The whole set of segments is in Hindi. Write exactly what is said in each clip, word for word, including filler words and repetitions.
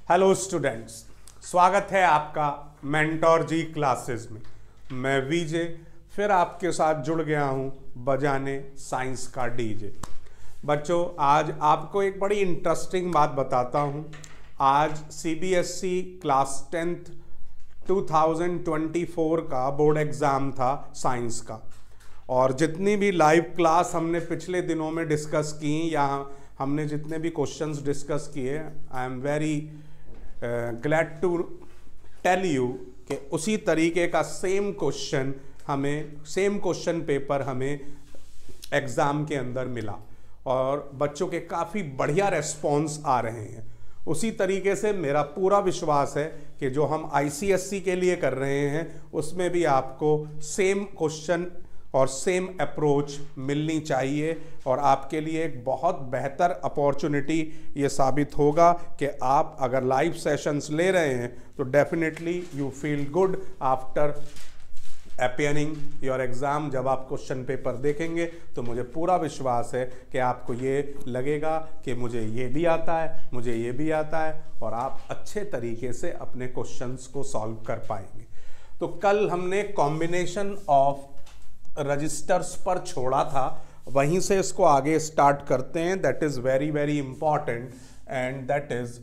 हेलो स्टूडेंट्स, स्वागत है आपका मेंटोर जी क्लासेस में। मैं विजय फिर आपके साथ जुड़ गया हूं बजाने साइंस का डीजे। बच्चों, आज आपको एक बड़ी इंटरेस्टिंग बात बताता हूं। आज सीबीएसई क्लास टेंथ दो हज़ार चौबीस का बोर्ड एग्ज़ाम था साइंस का, और जितनी भी लाइव क्लास हमने पिछले दिनों में डिस्कस की या हमने जितने भी क्वेश्चंस डिस्कस किए, I am very glad to tell you कि उसी तरीके का सेम क्वेश्चन हमें सेम क्वेश्चन पेपर हमें एग्ज़ाम के अंदर मिला और बच्चों के काफ़ी बढ़िया रेस्पॉन्स आ रहे हैं। उसी तरीके से मेरा पूरा विश्वास है कि जो हम आईसीएसई के लिए कर रहे हैं उसमें भी आपको सेम क्वेश्चन और सेम अप्रोच मिलनी चाहिए, और आपके लिए एक बहुत बेहतर अपॉर्चुनिटी ये साबित होगा कि आप अगर लाइव सेशंस ले रहे हैं तो definitely you feel good after appearing your exam. जब आप क्वेश्चन पेपर देखेंगे तो मुझे पूरा विश्वास है कि आपको ये लगेगा कि मुझे ये भी आता है, मुझे ये भी आता है, और आप अच्छे तरीके से अपने क्वेश्चंस को सॉल्व कर पाएंगे। तो कल हमने कॉम्बिनेशन ऑफ रजिस्टर्स पर छोड़ा था, वहीं से इसको आगे स्टार्ट करते हैं। That is very very important and that is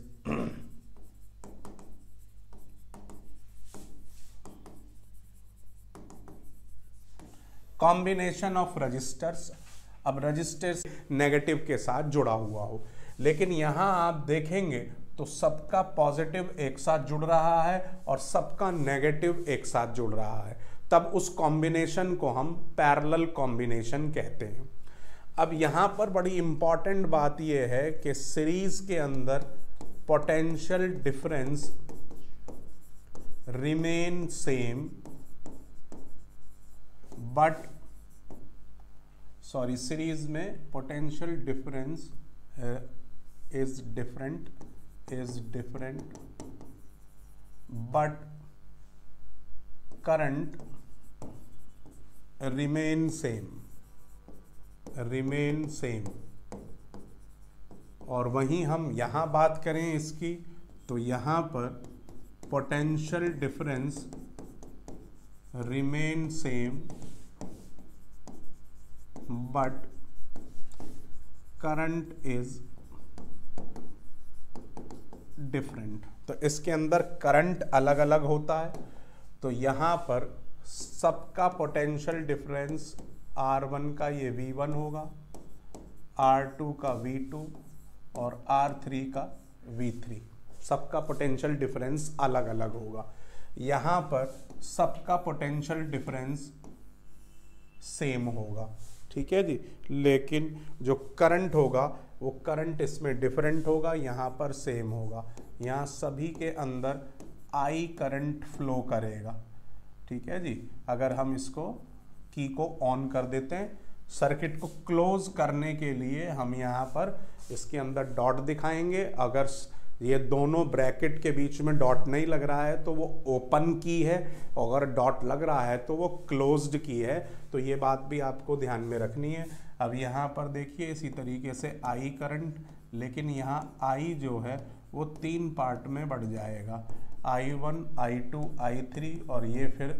combination of resistors. अब रजिस्टर्स नेगेटिव के साथ जुड़ा हुआ हो, लेकिन यहां आप देखेंगे तो सबका पॉजिटिव एक साथ जुड़ रहा है और सबका नेगेटिव एक साथ जुड़ रहा है, तब उस कॉम्बिनेशन को हम पैरेलल कॉम्बिनेशन कहते हैं। अब यहाँ पर बड़ी इंपॉर्टेंट बात यह है कि सीरीज के अंदर potential difference remain same but sorry series में potential difference is different is different but current remain same remain same और वहीं हम यहां बात करें इसकी तो यहां पर potential difference remain same but current is different. तो इसके अंदर करंट अलग अलग होता है, तो यहाँ पर सबका पोटेंशियल डिफरेंस आर वन का ये वी वन होगा, आर टू का वी टू और आर थ्री का वी थ्री। सबका पोटेंशियल डिफरेंस अलग अलग होगा। यहाँ पर सबका पोटेंशियल डिफरेंस सेम होगा, ठीक है जी, लेकिन जो करंट होगा वो करंट इसमें डिफरेंट होगा, यहाँ पर सेम होगा। यहाँ सभी के अंदर आई करंट फ्लो करेगा, ठीक है जी। अगर हम इसको की को ऑन कर देते हैं, सर्किट को क्लोज करने के लिए हम यहाँ पर इसके अंदर डॉट दिखाएंगे। अगर ये दोनों ब्रैकेट के बीच में डॉट नहीं लग रहा है तो वो ओपन की है, और अगर डॉट लग रहा है तो वो क्लोज्ड की है। तो ये बात भी आपको ध्यान में रखनी है। अब यहाँ पर देखिए इसी तरीके से आई करंट, लेकिन यहाँ आई जो है वो तीन पार्ट में बढ़ जाएगा, I one, I two, I three, और ये फिर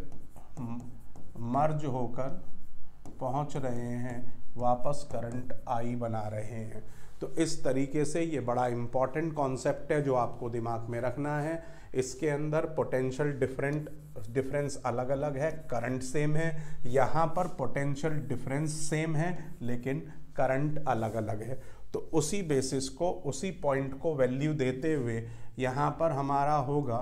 मर्ज होकर पहुंच रहे हैं वापस करंट आई बना रहे हैं। तो इस तरीके से ये बड़ा इंपॉर्टेंट कॉन्सेप्ट है जो आपको दिमाग में रखना है। इसके अंदर पोटेंशियल डिफरेंट डिफरेंस अलग अलग है, करंट सेम है। यहाँ पर पोटेंशियल डिफरेंस सेम है लेकिन करंट अलग अलग है। तो उसी बेसिस को, उसी पॉइंट को वैल्यू देते हुए यहाँ पर हमारा होगा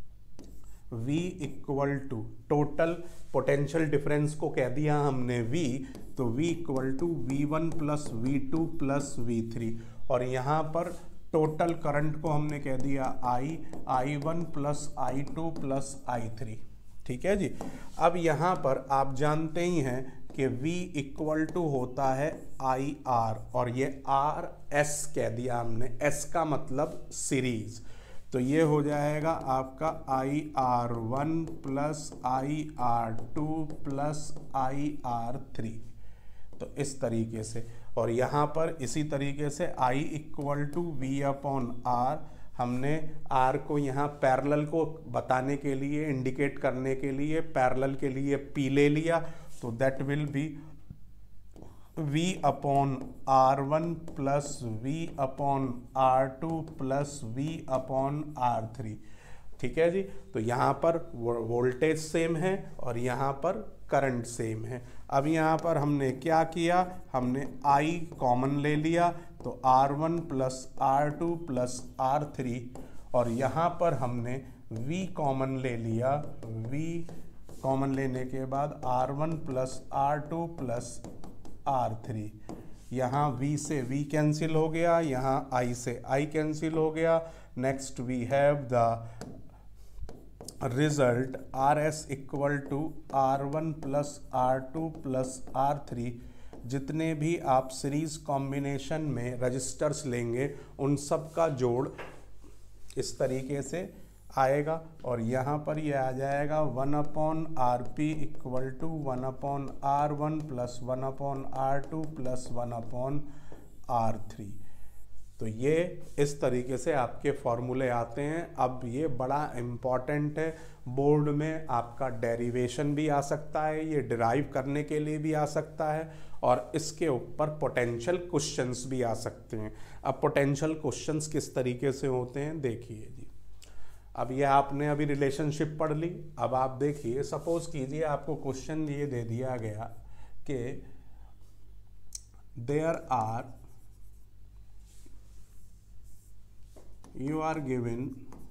V equal to total potential difference को कह दिया हमने V, तो V equal to V one plus V two plus V three, और यहाँ पर टोटल करंट को हमने कह दिया I, I one plus I two plus I three, ठीक है जी। अब यहाँ पर आप जानते ही हैं कि V इक्वल टू होता है आई आर, और ये R S कह दिया हमने, S का मतलब सीरीज। तो ये हो जाएगा आपका I R one plus I R two plus I R three. तो इस तरीके से, और यहाँ पर इसी तरीके से I equal to V upon R हमने आर को यहाँ पैरेलल को बताने के लिए, इंडिकेट करने के लिए पैरेलल के लिए पी ले लिया, तो that will be v upon R one plus V upon R two plus V upon R three. ठीक है जी। तो यहाँ पर वोल्टेज सेम है और यहाँ पर करंट सेम है। अब यहाँ पर हमने क्या किया, हमने I कॉमन ले लिया, तो R one plus R two plus R three, और यहाँ पर हमने V कॉमन ले लिया। V कॉमन लेने के बाद R one plus R two plus R three, यहाँ V से V कैंसिल हो गया, यहाँ I से I कैंसिल हो गया। Next we have the result R S equal to R one plus R two plus R three. जितने भी आप सीरीज कॉम्बिनेशन में रजिस्टर्स लेंगे उन सब का जोड़ इस तरीके से आएगा, और यहाँ पर ये आ जाएगा one upon R P equal to one upon R one plus one upon R two plus one upon R three. तो ये इस तरीके से आपके फॉर्मूले आते हैं। अब ये बड़ा इम्पॉर्टेंट है, बोर्ड में आपका डेरिवेशन भी आ सकता है, ये डिराइव करने के लिए भी आ सकता है, और इसके ऊपर पोटेंशियल क्वेश्चंस भी आ सकते हैं। अब पोटेंशियल क्वेश्चंस किस तरीके से होते हैं देखिए जी। अब ये आपने अभी रिलेशनशिप पढ़ ली। अब आप देखिए, सपोज कीजिए आपको क्वेश्चन ये दे दिया गया कि there are you are given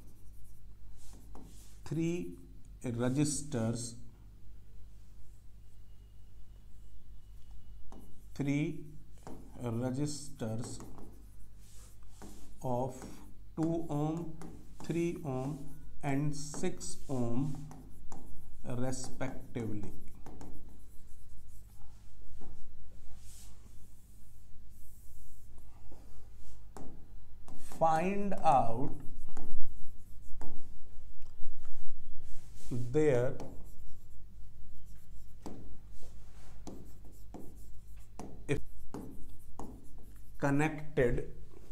three registers, three registers of two ohm, three ohm and six ohm respectively. Find out their if connected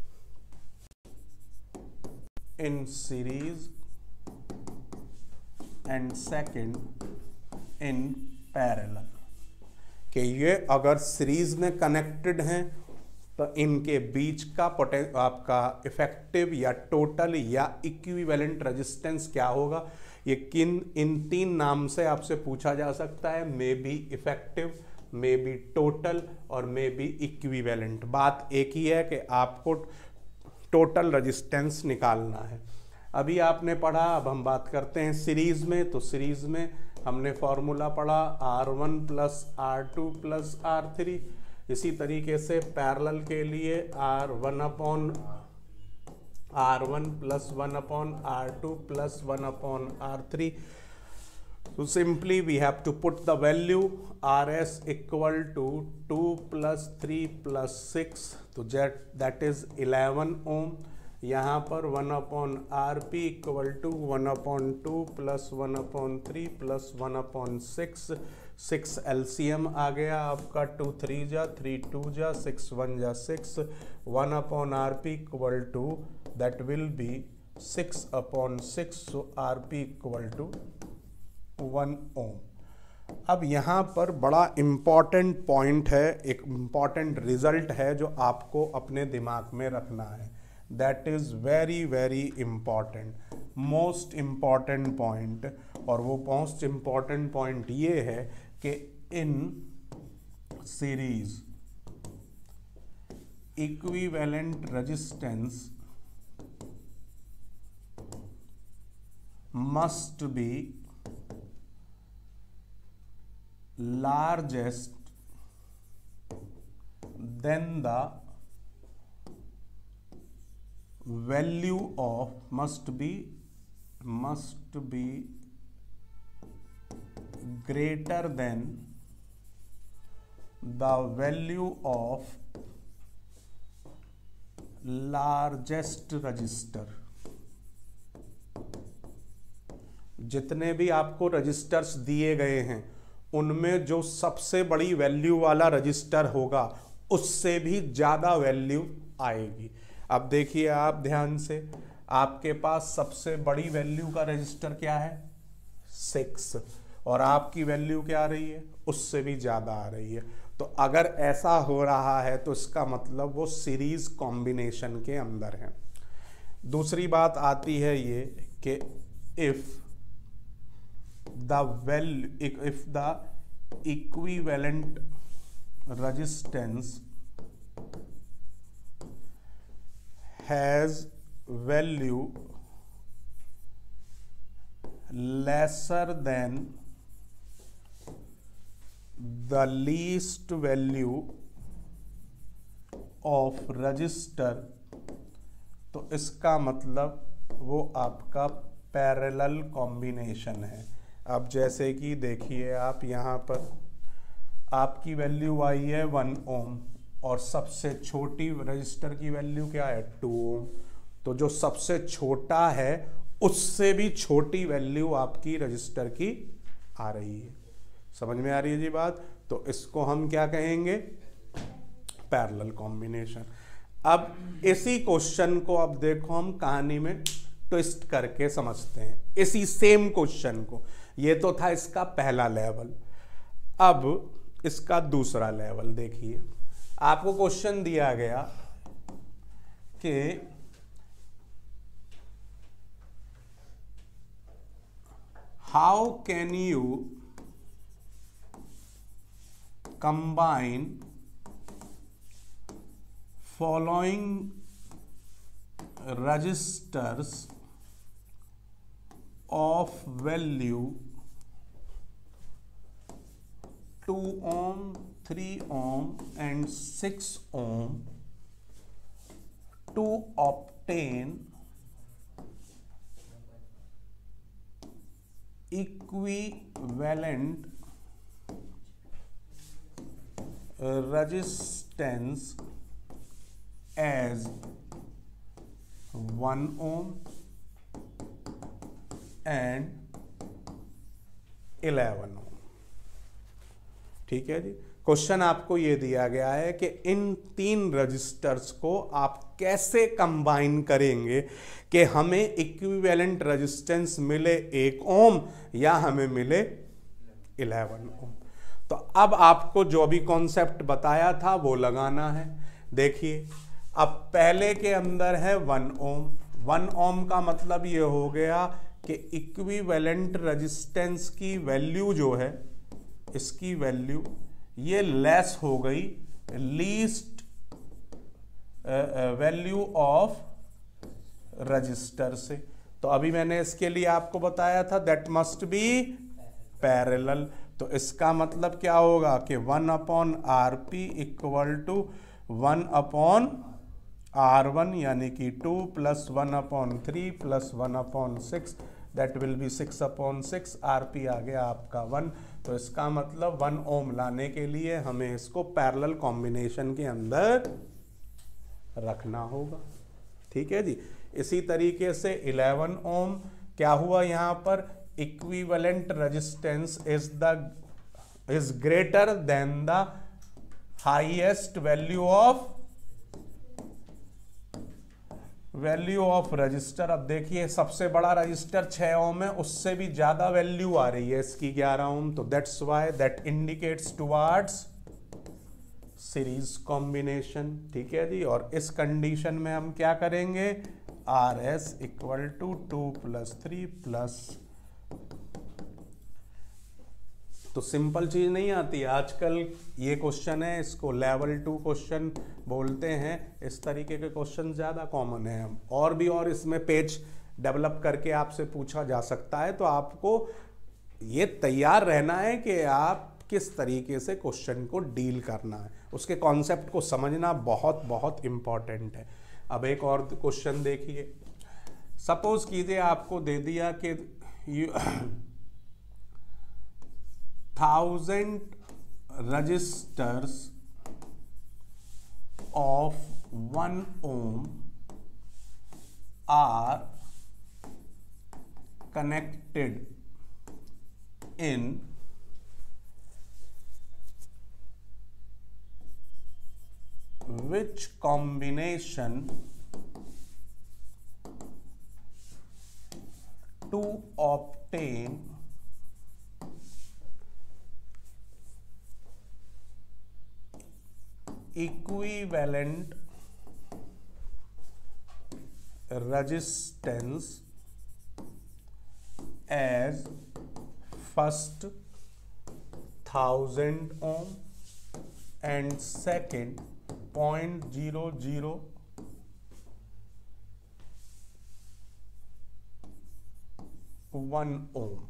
in series and second in parallel। कि ये अगर सीरीज में कनेक्टेड हैं तो इनके बीच का पोटें आपका इफेक्टिव या टोटल या इक्विवेलेंट रेजिस्टेंस क्या होगा। ये किन इन तीन नाम से आपसे पूछा जा सकता है, maybe effective, maybe total और मे बी इक्विवेलेंट। बात एक ही है कि आपको टोटल रेजिस्टेंस निकालना है। अभी आपने पढ़ा, अब हम बात करते हैं सीरीज में। तो सीरीज में हमने फॉर्मूला पढ़ा R one plus R two plus R three. इसी तरीके से पैरेलल के लिए R one upon R one plus one upon R two plus one upon R three. So simply we have to put the value R S equal to two plus three plus six, तो that that is eleven ohm। यहाँ पर one upon R P equal to one upon two plus one upon three plus one upon six. Six LCM आ गया आपका, टू थ्री जा थ्री टू जा सिक्स वन जा six. One upon R P equal to that will be six upon six, so R P equal to one ohm. अब यहाँ पर बड़ा इम्पॉर्टेंट पॉइंट है, एक इम्पॉर्टेंट रिजल्ट है जो आपको अपने दिमाग में रखना है। That is very very important, most important point. और वो मोस्ट इम्पॉर्टेंट पॉइंट ये है कि in series equivalent resistance must be largest than the value of must be must be greater than the value of largest register। जितने भी आपको रजिस्टर्स दिए गए हैं उनमें जो सबसे बड़ी वैल्यू वाला रजिस्टर होगा उससे भी ज़्यादा वैल्यू आएगी। अब देखिए आप ध्यान से, आपके पास सबसे बड़ी वैल्यू का रजिस्टर क्या है, सिक्स, और आपकी वैल्यू क्या आ रही है, उससे भी ज़्यादा आ रही है। तो अगर ऐसा हो रहा है तो इसका मतलब वो सीरीज कॉम्बिनेशन के अंदर है। दूसरी बात आती है ये कि if the value if the equivalent resistance has value lesser than the least value of register, तो इसका मतलब वो आपका पैरेलल कॉम्बिनेशन है। अब जैसे कि देखिए आप यहाँ पर आपकी वैल्यू आई है वन ओम और सबसे छोटी रजिस्टर की वैल्यू क्या है, टू ओम। तो जो सबसे छोटा है उससे भी छोटी वैल्यू आपकी रजिस्टर की आ रही है। समझ में आ रही है जी बात? तो इसको हम क्या कहेंगे, पैरेलल कॉम्बिनेशन। अब इसी क्वेश्चन को अब देखो हम कहानी में ट्विस्ट करके समझते हैं, इसी सेम क्वेश्चन को। ये तो था इसका पहला लेवल, अब इसका दूसरा लेवल देखिए। आपको क्वेश्चन दिया गया कि how can you combine following registers of value two ohm, three ohm and six ohm to obtain equivalent resistance as one ohm and eleven ohm. ठीक है जी। क्वेश्चन आपको ये दिया गया है कि इन तीन रजिस्टर्स को आप कैसे कंबाइन करेंगे कि हमें इक्विवेलेंट रेजिस्टेंस मिले एक ओम या हमें मिले इलेवन ओम। तो अब आपको जो भी कॉन्सेप्ट बताया था वो लगाना है। देखिए अब पहले के अंदर है वन ओम। वन ओम का मतलब ये हो गया कि इक्विवेलेंट रेजिस्टेंस की वैल्यू जो है, इसकी वैल्यू ये लेस हो गई लीस्ट वैल्यू ऑफ रजिस्टर से। तो अभी मैंने इसके लिए आपको बताया था दैट मस्ट बी पैरेलल। तो इसका मतलब क्या होगा कि one upon R P equal to one upon R one, यानी कि two plus one upon three plus one upon six, that will be six upon six. R P आ गया आपका वन। तो इसका मतलब वन ओम लाने के लिए हमें इसको पैरेलल कॉम्बिनेशन के अंदर रखना होगा। ठीक है जी। इसी तरीके से इलेवन ओम क्या हुआ, यहां पर equivalent resistance is the is greater than the highest value of value of resistor. अब देखिए सबसे बड़ा रजिस्टर छह ओम है, उससे भी ज्यादा वैल्यू आ रही है इसकी ग्यारह ओम। तो that's why that indicates towards series combination. ठीक है जी। और इस कंडीशन में हम क्या करेंगे, R S equal to two plus three plus, तो सिंपल चीज नहीं आती आजकल। ये क्वेश्चन है, इसको लेवल टू क्वेश्चन बोलते हैं। इस तरीके के क्वेश्चन ज्यादा कॉमन है। और भी और इसमें पेज डेवलप करके आपसे पूछा जा सकता है। तो आपको ये तैयार रहना है कि आप किस तरीके से क्वेश्चन को डील करना है, उसके कॉन्सेप्ट को समझना बहुत बहुत इंपॉर्टेंट है। अब एक और क्वेश्चन देखिए। सपोज कीजिए आपको दे दिया कि thousand resistors of one ohm are connected in which combination to obtain equivalent resistance as first thousand ohm and second point zero zero one ohm.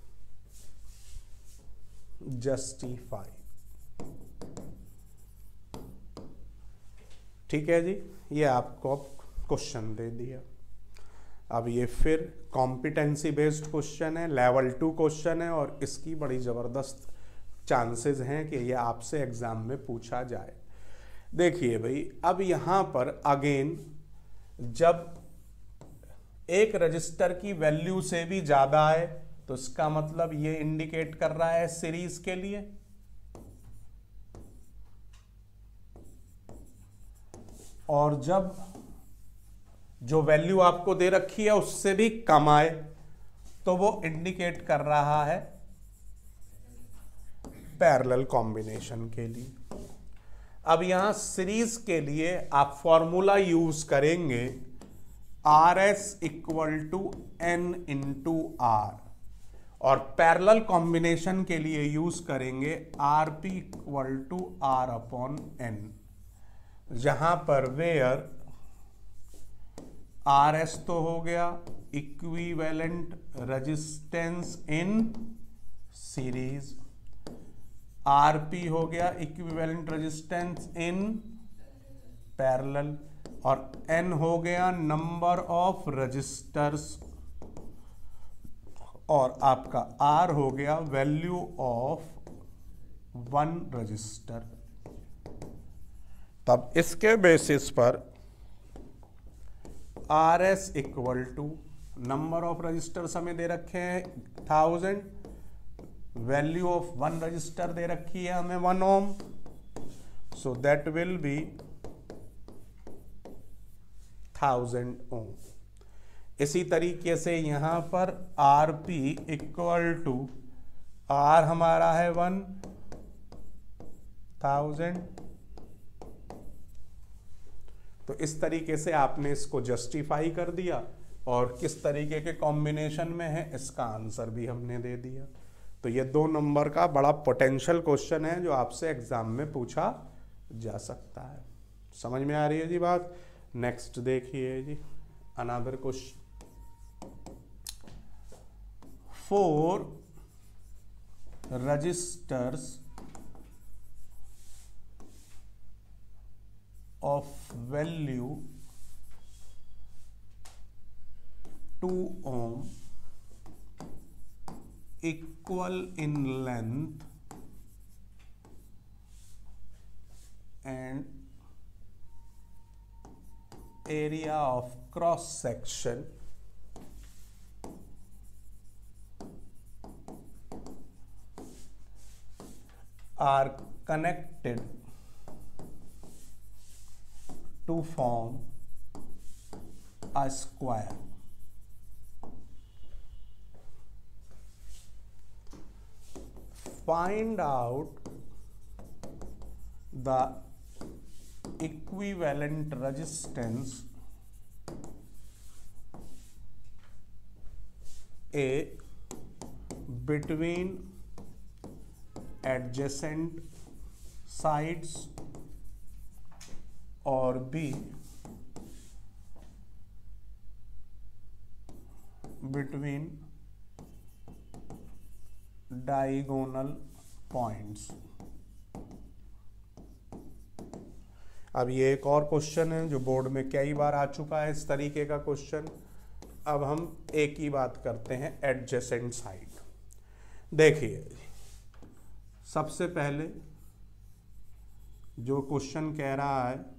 Justify. ठीक है जी, ये आपको क्वेश्चन दे दिया। अब ये फिर कॉम्पिटेंसी बेस्ड क्वेश्चन है, लेवल टू क्वेश्चन है और इसकी बड़ी ज़बरदस्त चांसेस हैं कि ये आपसे एग्जाम में पूछा जाए। देखिए भाई, अब यहाँ पर अगेन जब एक रजिस्टर की वैल्यू से भी ज़्यादा है तो इसका मतलब ये इंडिकेट कर रहा है सीरीज के लिए, और जब जो वैल्यू आपको दे रखी है उससे भी कम आए तो वो इंडिकेट कर रहा है पैरेलल कॉम्बिनेशन के लिए। अब यहां सीरीज के लिए आप फॉर्मूला यूज करेंगे R S equal to N into R, और पैरेलल कॉम्बिनेशन के लिए यूज करेंगे R P equal to R upon N, जहां पर वेयर आर एस तो हो गया equivalent resistance in series, R P हो गया इक्विवेलेंट रेजिस्टेंस इन पैरेलल, और एन हो गया नंबर ऑफ रजिस्टर्स, और आपका आर हो गया वैल्यू ऑफ वन रजिस्टर। तब इसके बेसिस पर R S equal to number of resistors हमें दे रखे हैं thousand, value of one resistor दे रखी है हमें one ohm, so that will be thousand ohm. इसी तरीके से यहां पर R P equal to R हमारा है वन थाउजेंड, तो इस तरीके से आपने इसको जस्टिफाई कर दिया और किस तरीके के कॉम्बिनेशन में है इसका आंसर भी हमने दे दिया। तो ये दो नंबर का बड़ा पोटेंशियल क्वेश्चन है जो आपसे एग्जाम में पूछा जा सकता है। समझ में आ रही है जी बात? नेक्स्ट देखिए जी, another question, four resistors of value two ohm equal in length and area of cross section are connected to form a square. Find out the equivalent resistance A between adjacent sides और B between diagonal points। अब ये एक और क्वेश्चन है जो बोर्ड में कई बार आ चुका है इस तरीके का क्वेश्चन। अब हम एक ही बात करते हैं एडजेसेंट साइड। देखिए सबसे पहले जो क्वेश्चन कह रहा है,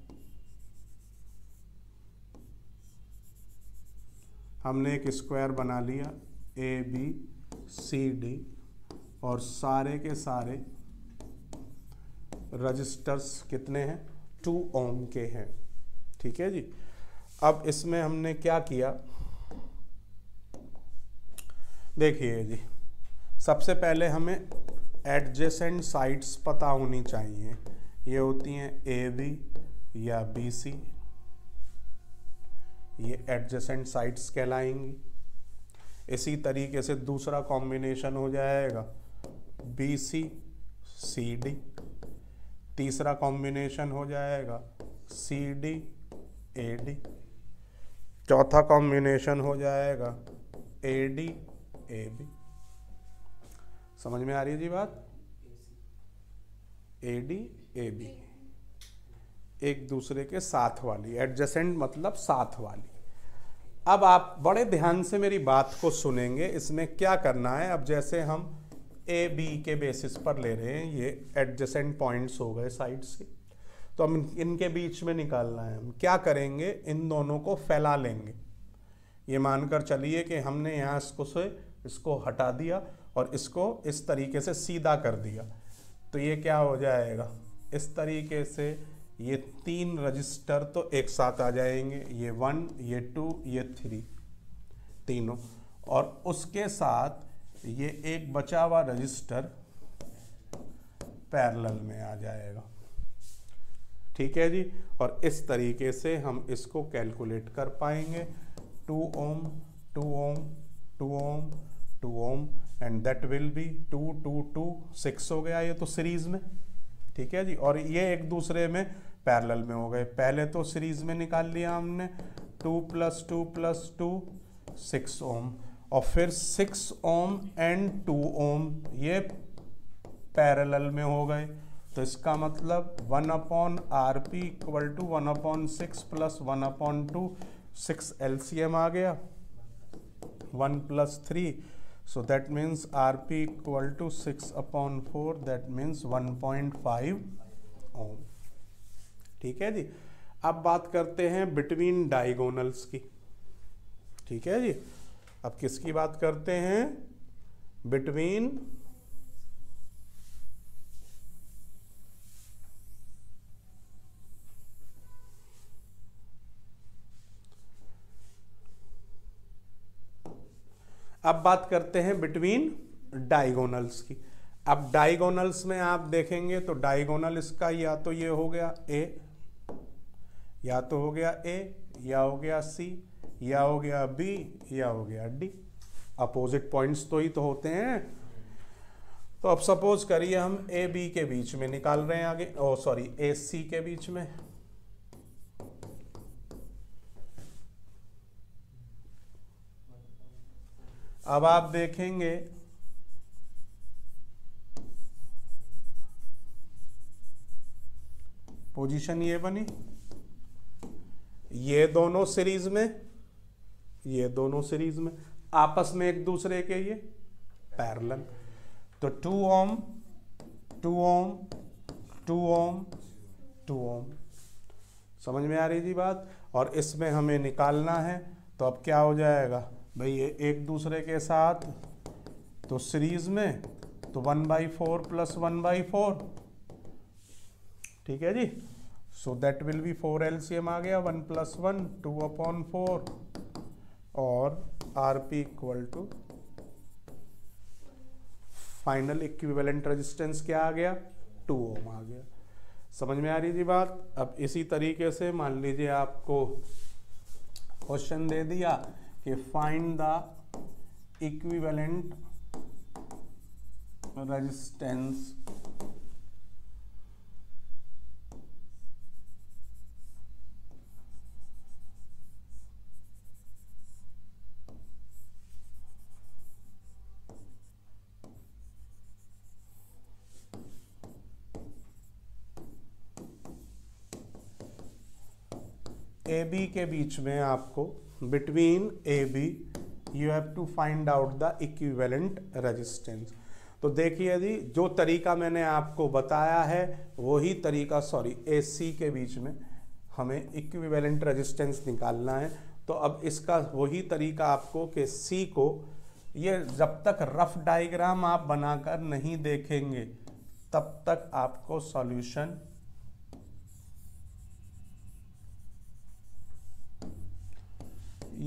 हमने एक स्क्वायर बना लिया ए बी सी डी और सारे के सारे रजिस्टर्स कितने हैं, टू ओम के हैं। ठीक है जी। अब इसमें हमने क्या किया, देखिए जी, सबसे पहले हमें एडजेसेंट साइड्स पता होनी चाहिए। ये होती हैं ए बी या बी सी, ये एडजेसेंट साइड्स कहलाएंगी। इसी तरीके से दूसरा कॉम्बिनेशन हो जाएगा बी सी सी डी, तीसरा कॉम्बिनेशन हो जाएगा सी डी ए डी, चौथा कॉम्बिनेशन हो जाएगा ए डी ए बी। समझ में आ रही है जी बात? ए डी ए बी एक दूसरे के साथ वाली, एडजेसेंट मतलब साथ वाली। अब आप बड़े ध्यान से मेरी बात को सुनेंगे। इसमें क्या करना है, अब जैसे हम ए बी के बेसिस पर ले रहे हैं, ये एडजेसेंट पॉइंट्स हो गए साइड्स के, तो हम इनके बीच में निकालना है। हम क्या करेंगे, इन दोनों को फैला लेंगे। ये मानकर चलिए कि हमने यहाँ इसको से इसको हटा दिया और इसको इस तरीके से सीधा कर दिया, तो ये क्या हो जाएगा, इस तरीके से ये तीन रजिस्टर तो एक साथ आ जाएंगे, ये वन, ये टू, ये थ्री, तीनों, और उसके साथ ये एक बचा हुआ रजिस्टर पैरेलल में आ जाएगा। ठीक है जी, और इस तरीके से हम इसको कैलकुलेट कर पाएंगे। Two ohm, two ohm, two ohm, two ohm, and that will be two two two six हो गया ये तो सीरीज में। ठीक है जी, और ये एक दूसरे में पैरेलल में हो गए। पहले तो सीरीज में निकाल लिया हमने, two plus two plus two six ohm, और फिर six ohm and two ohm ये पैरेलल में हो गए। तो इसका मतलब one upon R P equal to one upon six plus one upon two, six LCM आ गया, one plus three, so that means R P equal to six upon four, that means one point five ohm. ठीक है जी, अब बात करते हैं बिटवीन डायगोनल्स की। ठीक है जी, अब किसकी बात करते हैं, बिटवीन अब बात करते हैं बिटवीन डायगोनल्स की। अब डायगोनल्स में आप देखेंगे तो डायगोनल इसका या तो ये हो गया ए, या तो हो गया ए, या हो गया सी, या हो गया बी, या हो गया डी। अपोजिट पॉइंट्स तो ही तो होते हैं। तो अब सपोज करिए हम ए बी के बीच में निकाल रहे हैं आगे, ओ सॉरी ए सी के बीच में। अब आप देखेंगे पोजीशन ये बनी, ये दोनों सीरीज में, ये दोनों सीरीज में आपस में एक दूसरे के ये पैरेलल। तो two ohm, two ohm, two ohm, two ohm. समझ में आ रही जी बात? और इसमें हमें निकालना है, तो अब क्या हो जाएगा भाई, ये एक दूसरे के साथ तो सीरीज में, तो one by four plus one by four. ठीक है जी, so that will be four LCM आ गया, one plus one, two upon four, और R P equal to final equivalent resistance क्या आ गया, टू ओम आ गया। समझ में आ रही जी बात? अब इसी तरीके से मान लीजिए आपको क्वेश्चन दे दिया कि find the equivalent resistance A B के बीच में, आपको between A B you have to find out the equivalent resistance. तो देखिए जी, जो तरीका मैंने आपको बताया है वही तरीका, सॉरी ए सी के बीच में हमें इक्विवेलेंट रेजिस्टेंस निकालना है। तो अब इसका वही तरीका आपको कि सी को, ये जब तक रफ डायग्राम आप बनाकर नहीं देखेंगे तब तक आपको सॉल्यूशन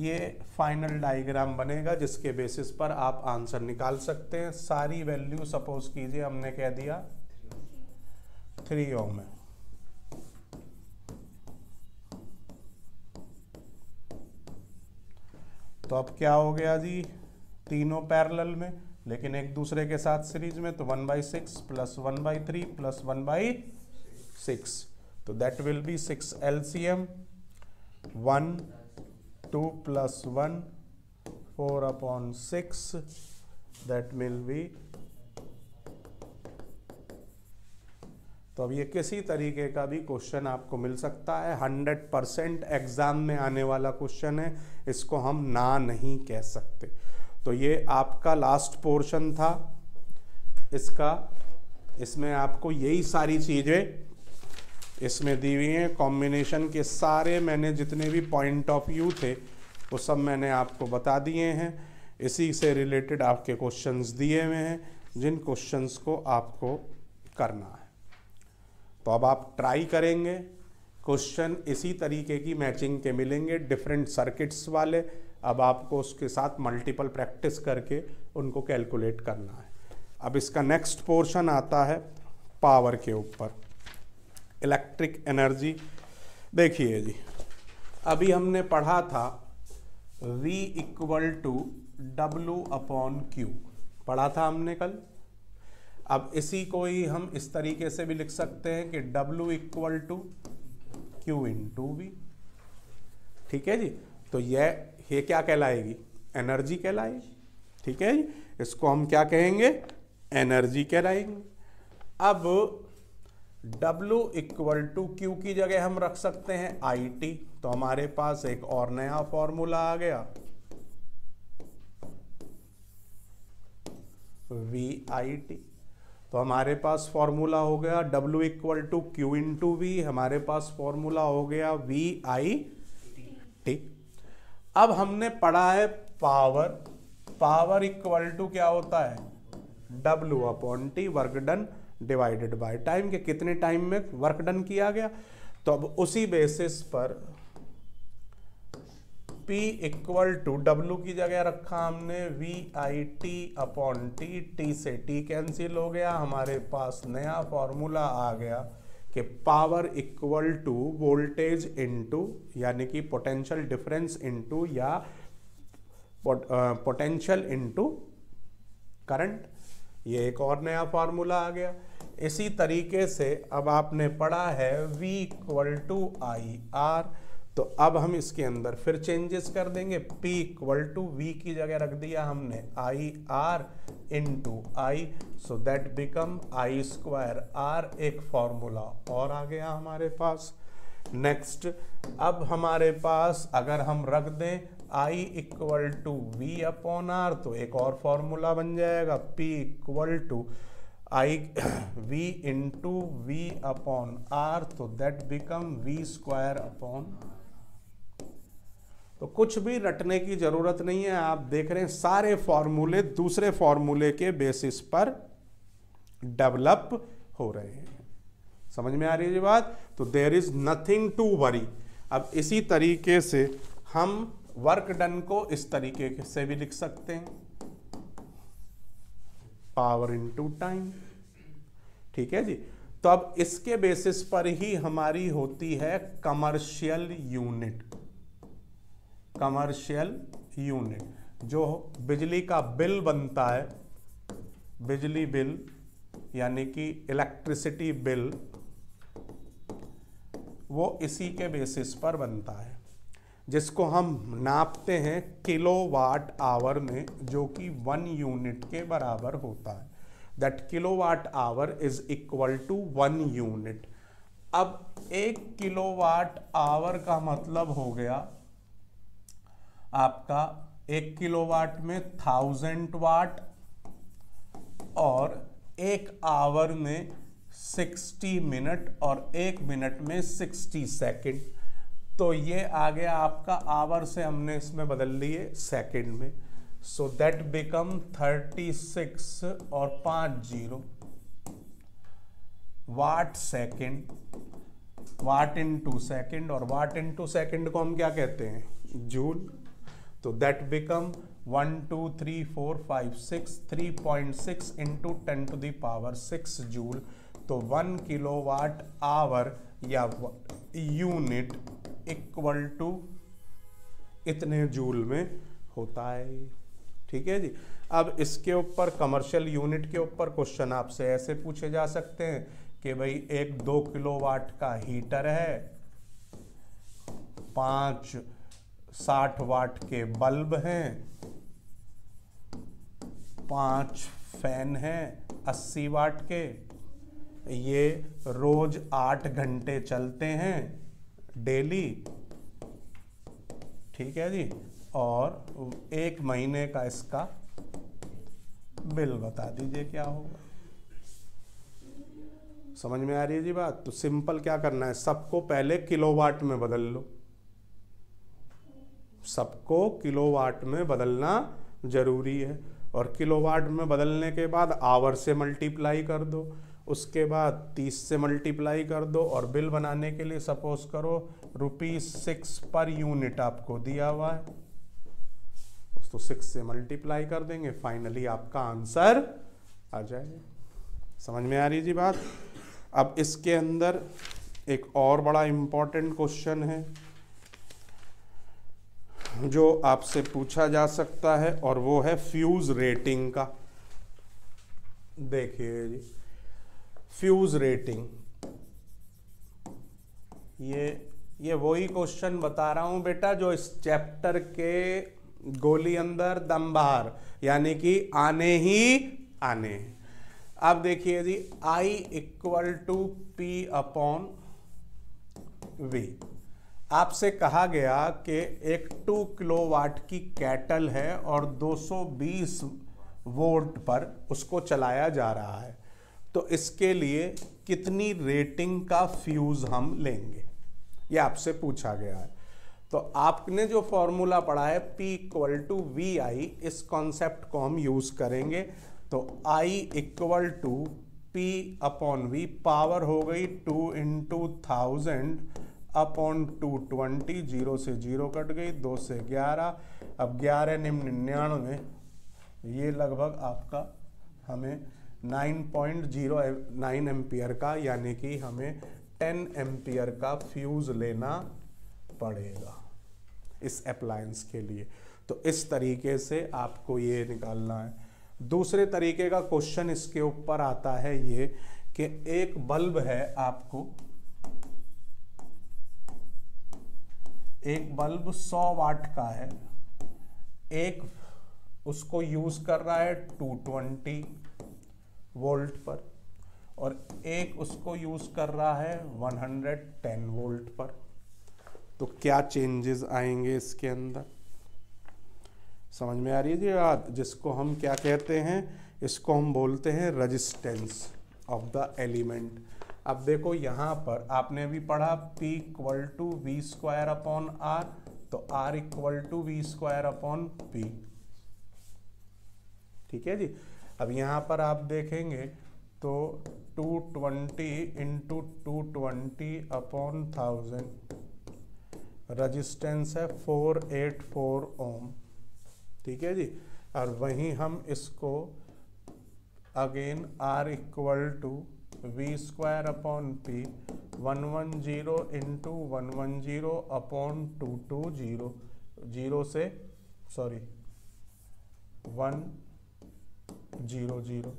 ये फाइनल डायग्राम बनेगा जिसके बेसिस पर आप आंसर निकाल सकते हैं। सारी वैल्यू सपोज कीजिए हमने कह दिया थ्री ओम है, तो अब क्या हो गया जी, तीनों पैरेलल में लेकिन एक दूसरे के साथ सीरीज में, तो one by six plus one by three plus one by six, तो that will be six LCM, one two plus one four upon six, that will be. तो अब ये किसी तरीके का भी क्वेश्चन आपको मिल सकता है, हंड्रेड परसेंट एग्जाम में आने वाला क्वेश्चन है, इसको हम ना नहीं कह सकते। तो ये आपका लास्ट पोर्शन था इसका, इसमें आपको यही सारी चीजें इसमें दी हुई हैं, कॉम्बिनेशन के सारे मैंने जितने भी पॉइंट ऑफ व्यू थे वो सब मैंने आपको बता दिए हैं। इसी से रिलेटेड आपके क्वेश्चंस दिए हुए हैं जिन क्वेश्चंस को आपको करना है। तो अब आप ट्राई करेंगे, क्वेश्चन इसी तरीके की मैचिंग के मिलेंगे डिफरेंट सर्किट्स वाले। अब आपको उसके साथ मल्टीपल प्रैक्टिस करके उनको कैलकुलेट करना है। अब इसका नेक्स्ट पोर्शन आता है पावर के ऊपर, इलेक्ट्रिक एनर्जी। देखिए जी, अभी हमने पढ़ा था V equal to W upon Q, पढ़ा था हमने कल। अब इसी को ही हम इस तरीके से भी लिख सकते हैं कि W equal to Q into V, ठीक है जी। तो यह ये क्या कहलाएगी, एनर्जी कहलाएगी, ठीक है जी। इसको हम क्या कहेंगे, एनर्जी कहलाएंगे। अब W इक्वल टू क्यू की जगह हम रख सकते हैं आई टी, तो हमारे पास एक और नया फॉर्मूला आ गया, वी आई टी। तो हमारे पास फॉर्मूला हो गया W equal to Q into V, हमारे पास फॉर्मूला हो गया वी आई टी। अब हमने पढ़ा है पावर, पावर इक्वल टू क्या होता है, W upon T, work done divided by time, के कितने टाइम में वर्क डन किया गया। तो अब उसी बेसिस पर P इक्वल टू डब्ल्यू की जगह रखा हमने V I T upon T, T से टी कैंसिल हो गया, हमारे पास नया फॉर्मूला आ गया कि power equal to voltage into, यानी कि पोटेंशियल डिफरेंस इनटू या पोटेंशियल इनटू करंट। ये एक और नया फार्मूला आ गया। इसी तरीके से अब आपने पढ़ा है V equal to I R, तो अब हम इसके अंदर फिर चेंजेस कर देंगे। P इक्वल टू V की जगह रख दिया हमने I R into I, so that become I square R, एक फॉर्मूला और आ गया हमारे पास। नेक्स्ट, अब हमारे पास अगर हम रख दें I equal to V upon R, तो एक और फॉर्मूला बन जाएगा P equal to I V into V upon R, तो that become V square upon. तो कुछ भी रटने की जरूरत नहीं है, आप देख रहे हैं सारे फॉर्मूले दूसरे फॉर्मूले के बेसिस पर डेवलप हो रहे हैं। समझ में आ रही है ये बात। तो there is nothing to worry. अब इसी तरीके से हम वर्क डन को इस तरीके से भी लिख सकते हैं, पावर इनटू टाइम, ठीक है जी। तो अब इसके बेसिस पर ही हमारी होती है कमर्शियल यूनिट। कमर्शियल यूनिट, जो बिजली का बिल बनता है, बिजली बिल यानी कि इलेक्ट्रिसिटी बिल, वो इसी के बेसिस पर बनता है, जिसको हम नापते हैं किलोवाट आवर में, जो कि वन यूनिट के बराबर होता है। That kilowatt hour is equal to one unit. अब एक किलोवाट आवर का मतलब हो गया आपका, एक किलोवाट में थाउजेंड वाट, और एक आवर में सिक्सटी मिनट, और एक मिनट में सिक्सटी सेकेंड। तो ये आ गया आपका, आवर से हमने इसमें बदल लिए सेकंड में, so that become thirty six और पांच zero watt second, watt into second, और वाट इनटू सेकंड को हम क्या कहते हैं, जूल। तो that become one two three four five six three point six into ten to the power six joule. तो वन किलोवाट आवर या यूनिट इक्वल टू इतने जूल में होता है। ठीक है जी। अब इसके ऊपर कमर्शियल यूनिट के ऊपर क्वेश्चन आपसे ऐसे पूछे जा सकते हैं कि भाई एक दो किलोवाट का हीटर है, पांच साठ वाट के बल्ब हैं, पांच फैन हैं अस्सी वाट के, ये रोज आठ घंटे चलते हैं डेली। ठीक है जी। और एक महीने का इसका बिल बता दीजिए क्या होगा। समझ में आ रही है जी बात? तो सिंपल क्या करना है, सबको पहले किलोवाट में बदल लो, सबको किलोवाट में बदलना जरूरी है। और किलोवाट में बदलने के बाद आवर से मल्टीप्लाई कर दो, उसके बाद तीस से मल्टीप्लाई कर दो, और बिल बनाने के लिए सपोज करो रुपीज सिक्स पर यूनिट आपको दिया हुआ है, तो सिक्स से मल्टीप्लाई कर देंगे, फाइनली आपका आंसर आ जाएगा। समझ में आ रही जी बात? अब इसके अंदर एक और बड़ा इंपॉर्टेंट क्वेश्चन है जो आपसे पूछा जा सकता है, और वो है फ्यूज रेटिंग का। देखिए जी, फ्यूज रेटिंग, ये ये वही क्वेश्चन बता रहा हूं बेटा जो इस चैप्टर के गोली अंदर दम बाहर, यानी कि आने ही आने। अब देखिए जी, I equal to P upon V. आपसे कहा गया कि एक टू किलोवाट की कैटल है और दो सौ बीस वोल्ट पर उसको चलाया जा रहा है, तो इसके लिए कितनी रेटिंग का फ्यूज हम लेंगे, ये आपसे पूछा गया है। तो आपने जो फॉर्मूला पढ़ा है P equal to V I, इस कॉन्सेप्ट को हम यूज करेंगे। तो I equal to P upon V, power हो गई two into thousand upon two twenty, zero से जीरो कट गई, दो से ग्यारह, अब ग्यारह निम निन्यानवे, ये लगभग आपका हमें nine point zero nine ampere का, यानी कि हमें टेन एम्पियर का फ्यूज लेना पड़ेगा इस अप्लायंस के लिए। तो इस तरीके से आपको ये निकालना है। दूसरे तरीके का क्वेश्चन इसके ऊपर आता है ये कि एक बल्ब है, आपको एक बल्ब सौ वाट का है, एक उसको यूज कर रहा है टू ट्वेंटी वोल्ट पर, और एक उसको यूज कर रहा है वन हंड्रेड टेन वोल्ट पर। तो क्या चेंजेस आएंगे इसके अंदर? समझ में आ रही है जी बात? जिसको हम क्या कहते हैं, इसको हम बोलते हैं रेजिस्टेंस ऑफ द एलिमेंट। अब देखो यहाँ पर आपने भी पढ़ा P equal to V square upon R, तो R equal to V square upon P. ठीक है जी। अब यहाँ पर आप देखेंगे तो two twenty into two twenty upon thousand, resistance है फोर एट फोर ओम। ठीक है जी। और वहीं हम इसको again R equal to V square upon P, one one zero into one one zero upon two two zero, zero से सॉरी वन जीरो जीरो।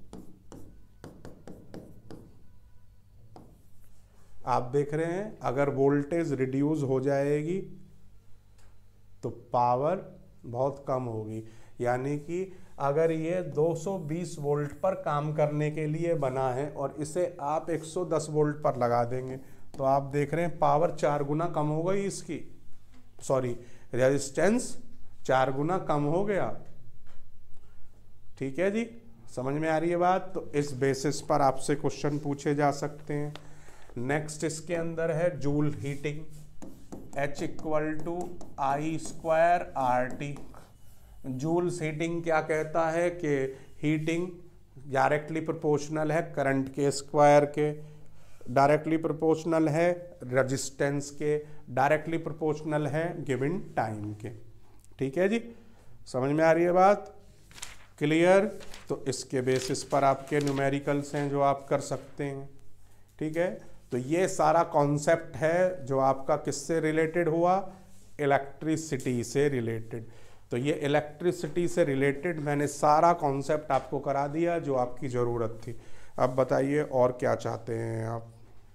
आप देख रहे हैं अगर वोल्टेज रिड्यूस हो जाएगी तो पावर बहुत कम होगी, यानी कि अगर ये दो सौ बीस वोल्ट पर काम करने के लिए बना है और इसे आप एक सौ दस वोल्ट पर लगा देंगे तो आप देख रहे हैं पावर चार गुना कम हो गई इसकी, सॉरी रेजिस्टेंस चार गुना कम हो गया। ठीक है जी, समझ में आ रही है बात? तो इस बेसिस पर आपसे क्वेश्चन पूछे जा सकते हैं। नेक्स्ट इसके अंदर है joule heating, H equal to I square R T. Joules heating क्या कहता है कि हीटिंग डायरेक्टली प्रोपोर्शनल है करंट के स्क्वायर के, डायरेक्टली प्रोपोर्शनल है रेजिस्टेंस के, डायरेक्टली प्रोपोर्शनल है गिवन टाइम के। ठीक है जी, समझ में आ रही है बात, क्लियर। तो इसके बेसिस पर आपके न्यूमेरिकल्स हैं जो आप कर सकते हैं, ठीक है। तो ये सारा कॉन्सेप्ट है जो आपका किससे रिलेटेड हुआ, इलेक्ट्रिसिटी से रिलेटेड। तो ये इलेक्ट्रिसिटी से रिलेटेड मैंने सारा कॉन्सेप्ट आपको करा दिया जो आपकी ज़रूरत थी। अब बताइए और क्या चाहते हैं आप।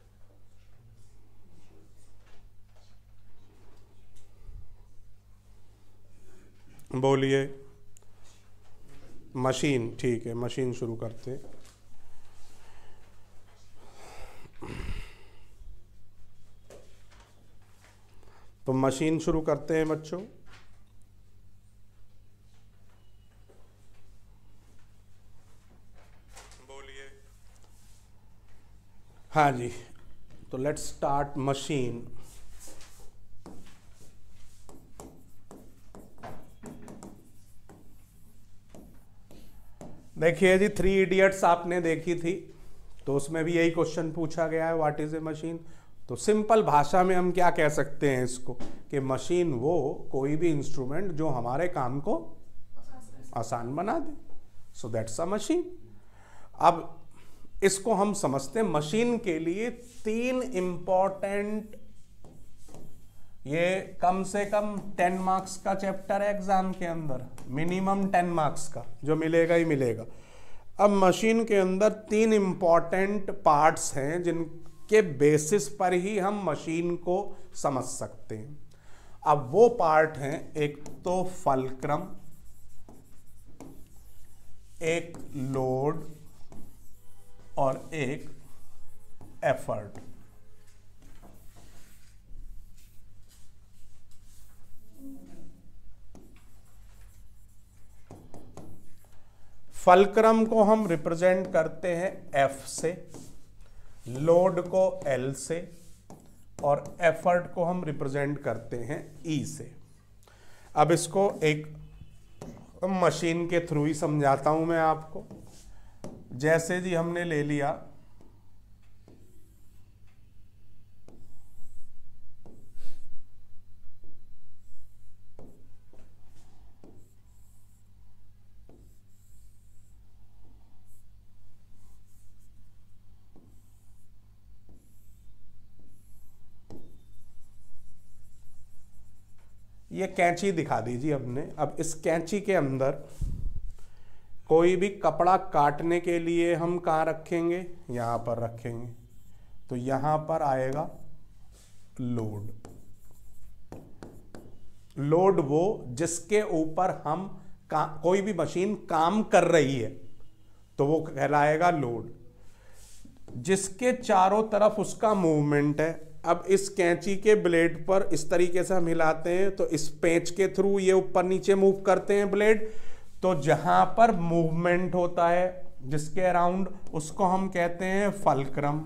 बोलिए। मशीन, ठीक है, मशीन शुरू करते हैं। तो मशीन शुरू करते हैं बच्चों। बोलिए। हाँ जी, तो लेट्स स्टार्ट मशीन। देखिए जी, थ्री इडियट्स आपने देखी थी, तो उसमें भी यही क्वेश्चन पूछा गया है, व्हाट इज ए मशीन। तो सिंपल भाषा में हम क्या कह सकते हैं इसको, कि मशीन वो कोई भी इंस्ट्रूमेंट जो हमारे काम को आसान बना दे, सो दैट्स अ मशीन। अब इसको हम समझते हैं, मशीन के लिए तीन इंपॉर्टेंट, ये कम से कम टेन मार्क्स का चैप्टर है एग्जाम के अंदर, मिनिमम टेन मार्क्स का जो मिलेगा ही मिलेगा। अब मशीन के अंदर तीन इंपॉर्टेंट पार्ट्स हैं जिनके बेसिस पर ही हम मशीन को समझ सकते हैं। अब वो पार्ट हैं, एक तो फलक्रम, एक लोड और एक एफर्ट। फलक्रम को हम रिप्रेजेंट करते हैं एफ से, लोड को एल से और एफर्ट को हम रिप्रेजेंट करते हैं ई से। अब इसको एक मशीन के थ्रू ही समझाता हूं मैं आपको। जैसे जी हमने ले लिया ये कैंची दिखा दीजिए हमने। अब इस कैंची के अंदर कोई भी कपड़ा काटने के लिए हम कहाँ रखेंगे, यहाँ पर रखेंगे। तो यहाँ पर आएगा लोड। लोड वो जिसके ऊपर हम का, कोई भी मशीन काम कर रही है तो वो कहलाएगा लोड, जिसके चारों तरफ उसका मूवमेंट है। अब इस कैंची के ब्लेड पर इस तरीके से हम हिलाते हैं तो इस पेंच के थ्रू ये ऊपर नीचे मूव करते हैं ब्लेड। तो जहां पर मूवमेंट होता है जिसके अराउंड, उसको हम कहते हैं फलक्रम।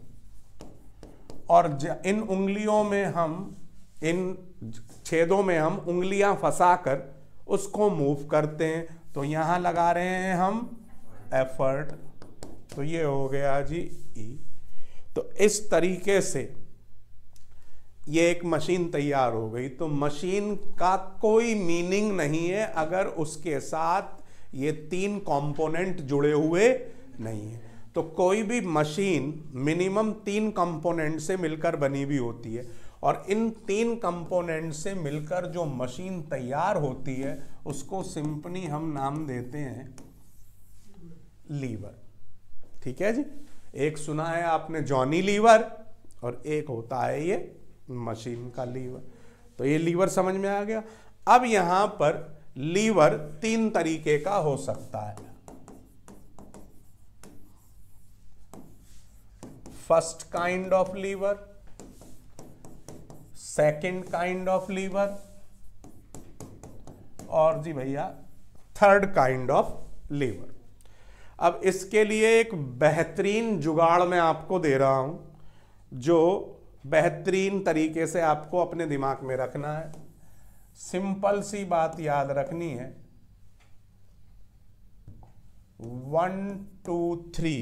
और इन उंगलियों में हम, इन छेदों में हम उंगलियां फंसाकर उसको मूव करते हैं। तो यहां लगा रहे हैं हम एफर्ट। तो ये हो गया जी ई। तो इस तरीके से ये एक मशीन तैयार हो गई। तो मशीन का कोई मीनिंग नहीं है अगर उसके साथ ये तीन कंपोनेंट जुड़े हुए नहीं है। तो कोई भी मशीन मिनिमम तीन कंपोनेंट से मिलकर बनी हुई होती है, और इन तीन कंपोनेंट से मिलकर जो मशीन तैयार होती है उसको सिंपली हम नाम देते हैं लीवर। ठीक है जी, एक सुना है आपने जॉनी लीवर, और एक होता है ये मशीन का लीवर। तो ये लीवर समझ में आ गया। अब यहां पर लीवर तीन तरीके का हो सकता है। First kind of lever, second kind of lever, और जी भैया थर्ड काइंड ऑफ लीवर। अब इसके लिए एक बेहतरीन जुगाड़ मैं आपको दे रहा हूं, जो बेहतरीन तरीके से आपको अपने दिमाग में रखना है। सिंपल सी बात याद रखनी है, one two three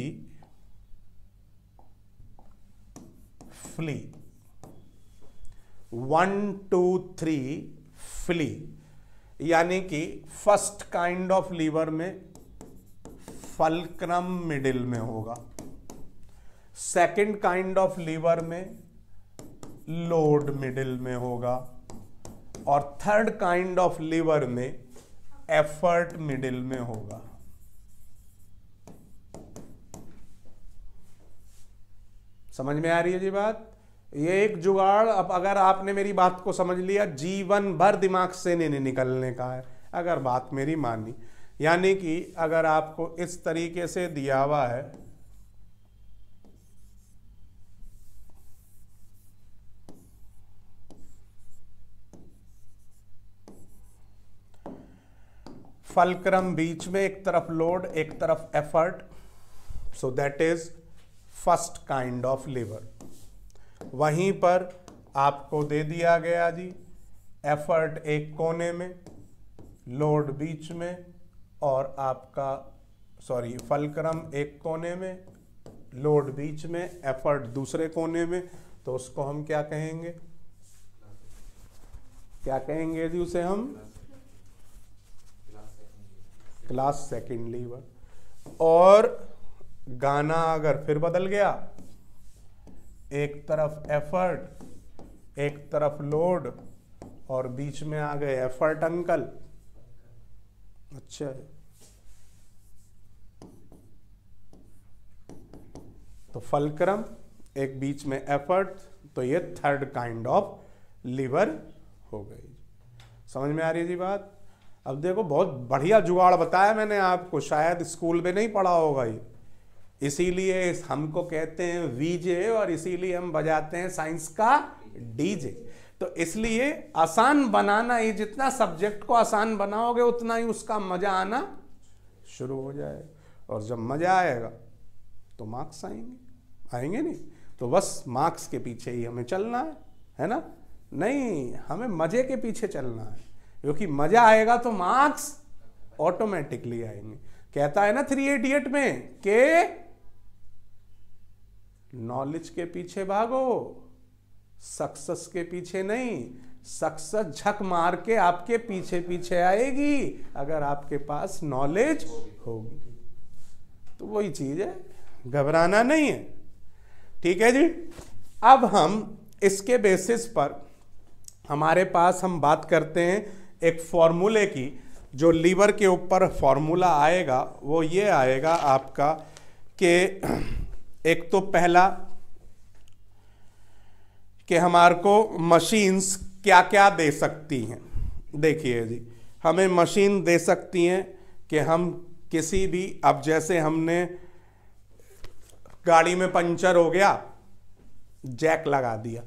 FLE, one two three FLE. यानी कि फर्स्ट काइंड ऑफ लीवर में फल्क्रम मिडिल में होगा, सेकंड काइंड ऑफ लीवर में लोड मिडिल में होगा, और थर्ड काइंड ऑफ लीवर में एफर्ट मिडिल में होगा। समझ में आ रही है जी बात? ये एक जुगाड़, अब अगर आपने मेरी बात को समझ लिया, जीवन भर दिमाग से नहीं निकलने का है अगर बात मेरी मानी। यानी कि अगर आपको इस तरीके से दिया हुआ है, फल्क्रम बीच में, एक तरफ लोड एक तरफ effort, so that is first kind of lever. वहीं पर आपको दे दिया गया जी एफर्ट एक कोने में, लोड बीच में, और आपका सॉरी फल्क्रम एक कोने में, लोड बीच में, एफर्ट दूसरे कोने में। तो उसको हम क्या कहेंगे, क्या कहेंगे जी उसे हम? Class second lever. और गाना अगर फिर बदल गया, एक तरफ एफर्ट एक तरफ लोड और बीच में आ गए एफर्ट अंकल। अच्छा है, तो फल्क्रम एक बीच में एफर्ट, तो ये थर्ड काइंड ऑफ लीवर हो गई। समझ में आ रही है जी बात? अब देखो बहुत बढ़िया जुगाड़ बताया मैंने आपको, शायद स्कूल में नहीं पढ़ा होगा ये, इसीलिए हमको कहते हैं वीजे और इसीलिए हम बजाते हैं साइंस का डीजे। तो इसलिए आसान बनाना, ये जितना सब्जेक्ट को आसान बनाओगे उतना ही उसका मजा आना शुरू हो जाए, और जब मजा आएगा तो मार्क्स आएंगे, आएंगे नहीं? तो बस मार्क्स के पीछे ही हमें चलना है, है ना? नहीं, हमें मजे के पीछे चलना है, क्योंकि मजा आएगा तो मार्क्स ऑटोमेटिकली आएंगे। कहता है ना थ्री इडियट में के नॉलेज के पीछे भागो, सक्सेस के पीछे नहीं। सक्सेस झक मार के आपके पीछे पीछे आएगी अगर आपके पास नॉलेज होगी। तो वही चीज है, घबराना नहीं है। ठीक है जी। अब हम इसके बेसिस पर हमारे पास हम बात करते हैं एक फॉर्मूले की। जो लीवर के ऊपर फॉर्मूला आएगा वो ये आएगा आपका कि एक तो पहला कि हमारे को मशीन्स क्या क्या दे सकती हैं। देखिए जी, हमें मशीन दे सकती हैं कि हम किसी भी, अब जैसे हमने गाड़ी में पंचर हो गया, जैक लगा दिया,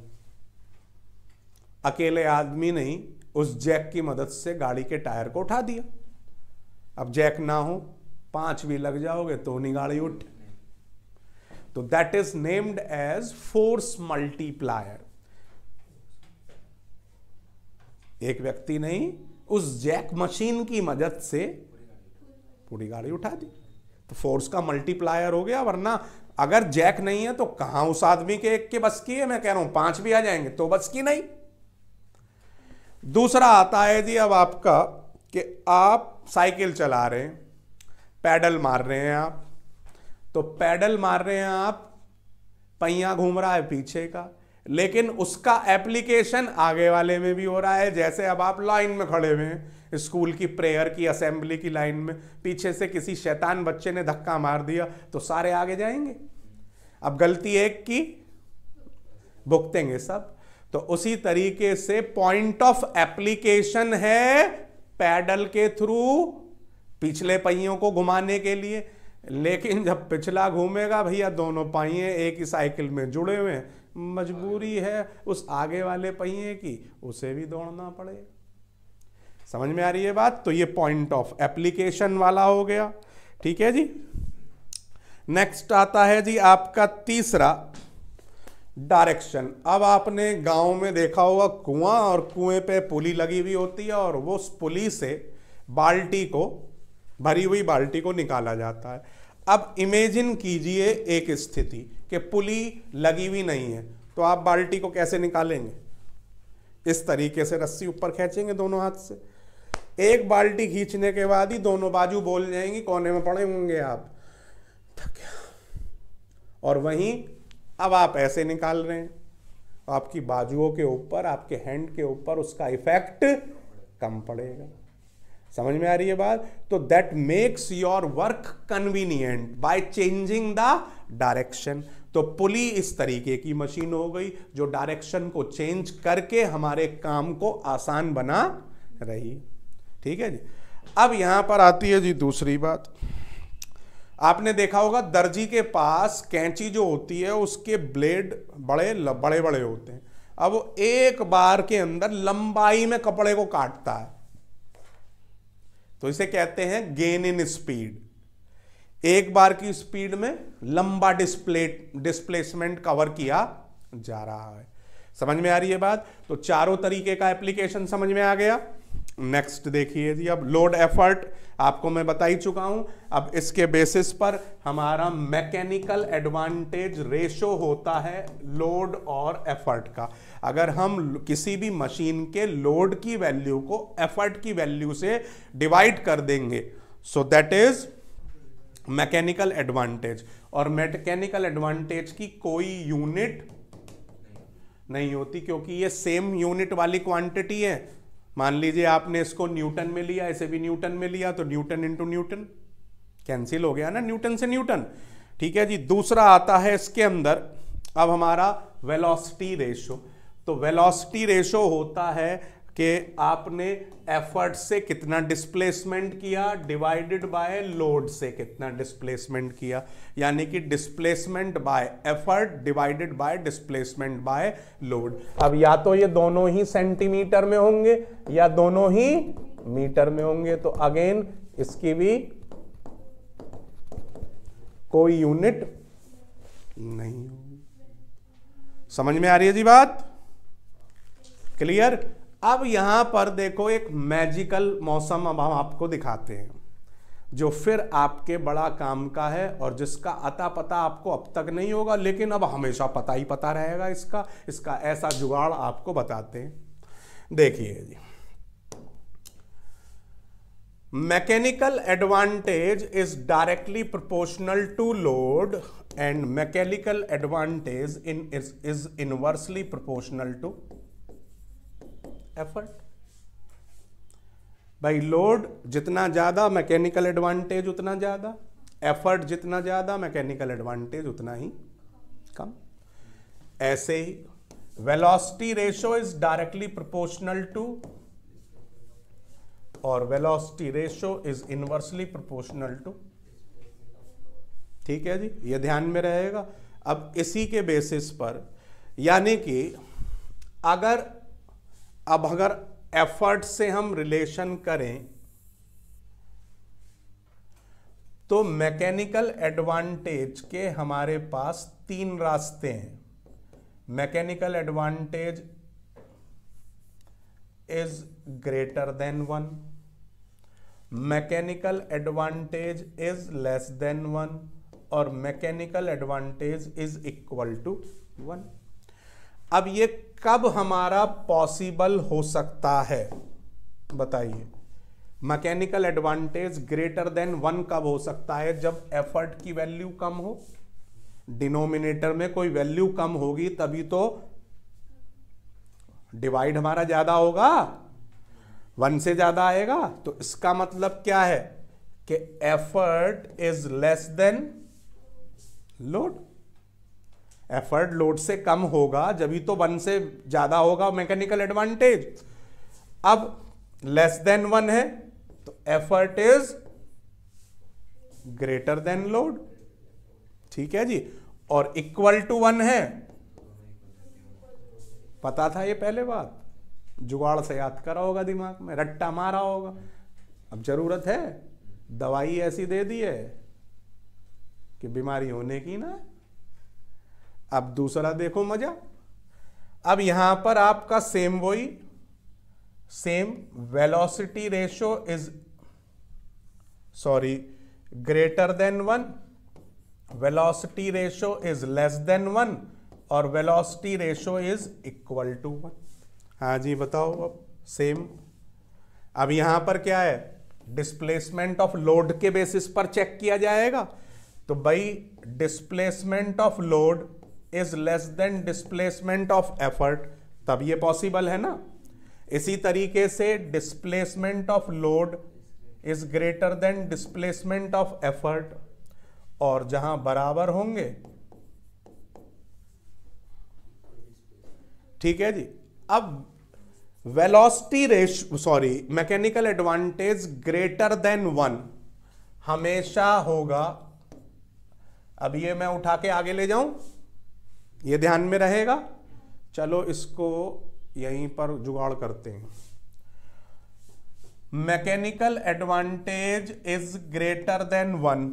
अकेले आदमी नहीं उस जैक की मदद से गाड़ी के टायर को उठा दिया। अब जैक ना हो, पांच भी लग जाओगे तो नहीं गाड़ी उठ। तो that is named as force multiplier. एक व्यक्ति नहीं, उस जैक मशीन की मदद से पूरी गाड़ी उठा दी, तो फोर्स का मल्टीप्लायर हो गया। वरना अगर जैक नहीं है तो कहां उस आदमी के एक के बस की है। मैं कह रहा हूं पांच भी आ जाएंगे तो बस की नहीं। दूसरा आता है जी अब आपका कि आप साइकिल चला रहे हैं, पैडल मार रहे हैं आप, तो पैडल मार रहे हैं आप, पहिया घूम रहा है पीछे का, लेकिन उसका एप्लीकेशन आगे वाले में भी हो रहा है। जैसे अब आप लाइन में खड़े हुए हैं, स्कूल की प्रेयर की असेंबली की लाइन में, पीछे से किसी शैतान बच्चे ने धक्का मार दिया तो सारे आगे जाएंगे। अब गलती एक की, भुगतेंगे सब। तो उसी तरीके से पॉइंट ऑफ एप्लीकेशन है पैडल के थ्रू पिछले पहियों को घुमाने के लिए, लेकिन जब पिछला घूमेगा भैया दोनों पहिए एक ही साइकिल में जुड़े हुए हैं, मजबूरी है उस आगे वाले पहिए की, उसे भी दौड़ना पड़ेगा। समझ में आ रही है बात? तो ये पॉइंट ऑफ एप्लीकेशन वाला हो गया। ठीक है जी। नेक्स्ट आता है जी आपका तीसरा, डायरेक्शन। अब आपने गांव में देखा होगा कुआं, और कुएं पे पुली लगी हुई होती है, और वो उस पुली से बाल्टी को, भरी हुई बाल्टी को निकाला जाता है। अब इमेजिन कीजिए एक स्थिति कि पुली लगी हुई नहीं है, तो आप बाल्टी को कैसे निकालेंगे? इस तरीके से रस्सी ऊपर खींचेंगे दोनों हाथ से, एक बाल्टी खींचने के बाद ही दोनों बाजू बोल जाएंगी, कोने में पड़े होंगे आप, थक गया। और वहीं अब आप ऐसे निकाल रहे हैं, आपकी बाजुओं के ऊपर, आपके हैंड के ऊपर उसका इफेक्ट कम पड़ेगा। समझ में आ रही है बात? तो that makes your work convenient by changing the direction. तो पुली इस तरीके की मशीन हो गई जो डायरेक्शन को चेंज करके हमारे काम को आसान बना रही। ठीक है जी। अब यहां पर आती है जी दूसरी बात। आपने देखा होगा दर्जी के पास कैंची जो होती है उसके ब्लेड बड़े बड़े बड़े होते हैं। अब वो एक बार के अंदर लंबाई में कपड़े को काटता है, तो इसे कहते हैं गेन इन स्पीड। एक बार की स्पीड में लंबा डिस्प्ले डिस्प्लेसमेंट कवर किया जा रहा है। समझ में आ रही है बात? तो चारों तरीके का एप्लीकेशन समझ में आ गया। नेक्स्ट देखिए जी, अब लोड एफर्ट आपको मैं बता ही चुका हूं। अब इसके बेसिस पर हमारा मैकेनिकल एडवांटेज रेशो होता है लोड और एफर्ट का। अगर हम किसी भी मशीन के लोड की वैल्यू को एफर्ट की वैल्यू से डिवाइड कर देंगे, so that is mechanical advantage. और मैकेनिकल एडवांटेज की कोई यूनिट नहीं होती, क्योंकि ये सेम यूनिट वाली क्वांटिटी है। मान लीजिए आपने इसको न्यूटन में लिया, इसे भी न्यूटन में लिया, तो न्यूटन इंटू न्यूटन कैंसिल हो गया ना, न्यूटन से न्यूटन। ठीक है जी। दूसरा आता है इसके अंदर अब हमारा वेलोसिटी रेशो। तो वेलोसिटी रेशो होता है कि आपने एफर्ट से कितना डिस्प्लेसमेंट किया डिवाइडेड बाय लोड से कितना डिस्प्लेसमेंट किया, यानी कि displacement by effort divided by displacement by load. अब या तो ये दोनों ही सेंटीमीटर में होंगे या दोनों ही मीटर में होंगे, तो अगेन इसकी भी कोई यूनिट नहीं होगी। समझ में आ रही है जी बात? क्लियर? अब यहां पर देखो एक मैजिकल मौसम अब हम आपको दिखाते हैं जो फिर आपके बड़ा काम का है और जिसका अता पता आपको अब तक नहीं होगा, लेकिन अब हमेशा पता ही पता रहेगा इसका इसका ऐसा जुगाड़ आपको बताते हैं। देखिए जी, mechanical advantage is directly proportional to load and mechanical advantage in is inversely proportional to effort. भाई लोड जितना ज्यादा मैकेनिकल एडवांटेज उतना ज्यादा, एफर्ट जितना ज्यादा मैकेनिकल एडवांटेज उतना ही कम। ऐसे ही velocity ratio is directly proportional to और velocity ratio is inversely proportional to. ठीक है जी, ये ध्यान में रहेगा। अब इसी के बेसिस पर यानी कि अगर अब अगर एफर्ट से हम रिलेशन करें तो मैकेनिकल एडवांटेज के हमारे पास तीन रास्ते हैं। Mechanical advantage is greater than one, mechanical advantage is less than one और mechanical advantage is equal to one. अब ये कब हमारा पॉसिबल हो सकता है बताइए? Mechanical advantage greater than one कब हो सकता है? जब एफर्ट की वैल्यू कम हो, डिनोमिनेटर में कोई वैल्यू कम होगी तभी तो डिवाइड हमारा ज्यादा होगा, वन से ज्यादा आएगा। तो इसका मतलब क्या है कि effort is less than load. Effort load से कम होगा जब तो वन से ज्यादा होगा मैकेनिकल एडवांटेज। अब लेस देन वन है तो effort is greater than load. ठीक है जी। और इक्वल टू वन है, पता था ये पहले बात, जुगाड़ से याद करा होगा, दिमाग में रट्टा मारा होगा। अब जरूरत है, दवाई ऐसी दे दी है कि बीमारी होने की ना। अब दूसरा देखो मजा। अब यहां पर आपका सेम वही same velocity ratio is sorry greater than one, velocity ratio is less than one और velocity ratio is equal to one. हाँ जी बताओ। अब सेम अब यहां पर क्या है, डिस्प्लेसमेंट ऑफ लोड के बेसिस पर चेक किया जाएगा। तो भाई displacement of load is less than displacement of effort, तब ये पॉसिबल है ना। इसी तरीके से displacement of load is greater than displacement of effort, और जहां बराबर होंगे, ठीक है जी। अब velocity ratio sorry mechanical advantage greater than one हमेशा होगा। अब ये मैं उठा के आगे ले जाऊं, ये ध्यान में रहेगा। चलो इसको यहीं पर जुगाड़ करते हैं। Mechanical advantage is greater than one,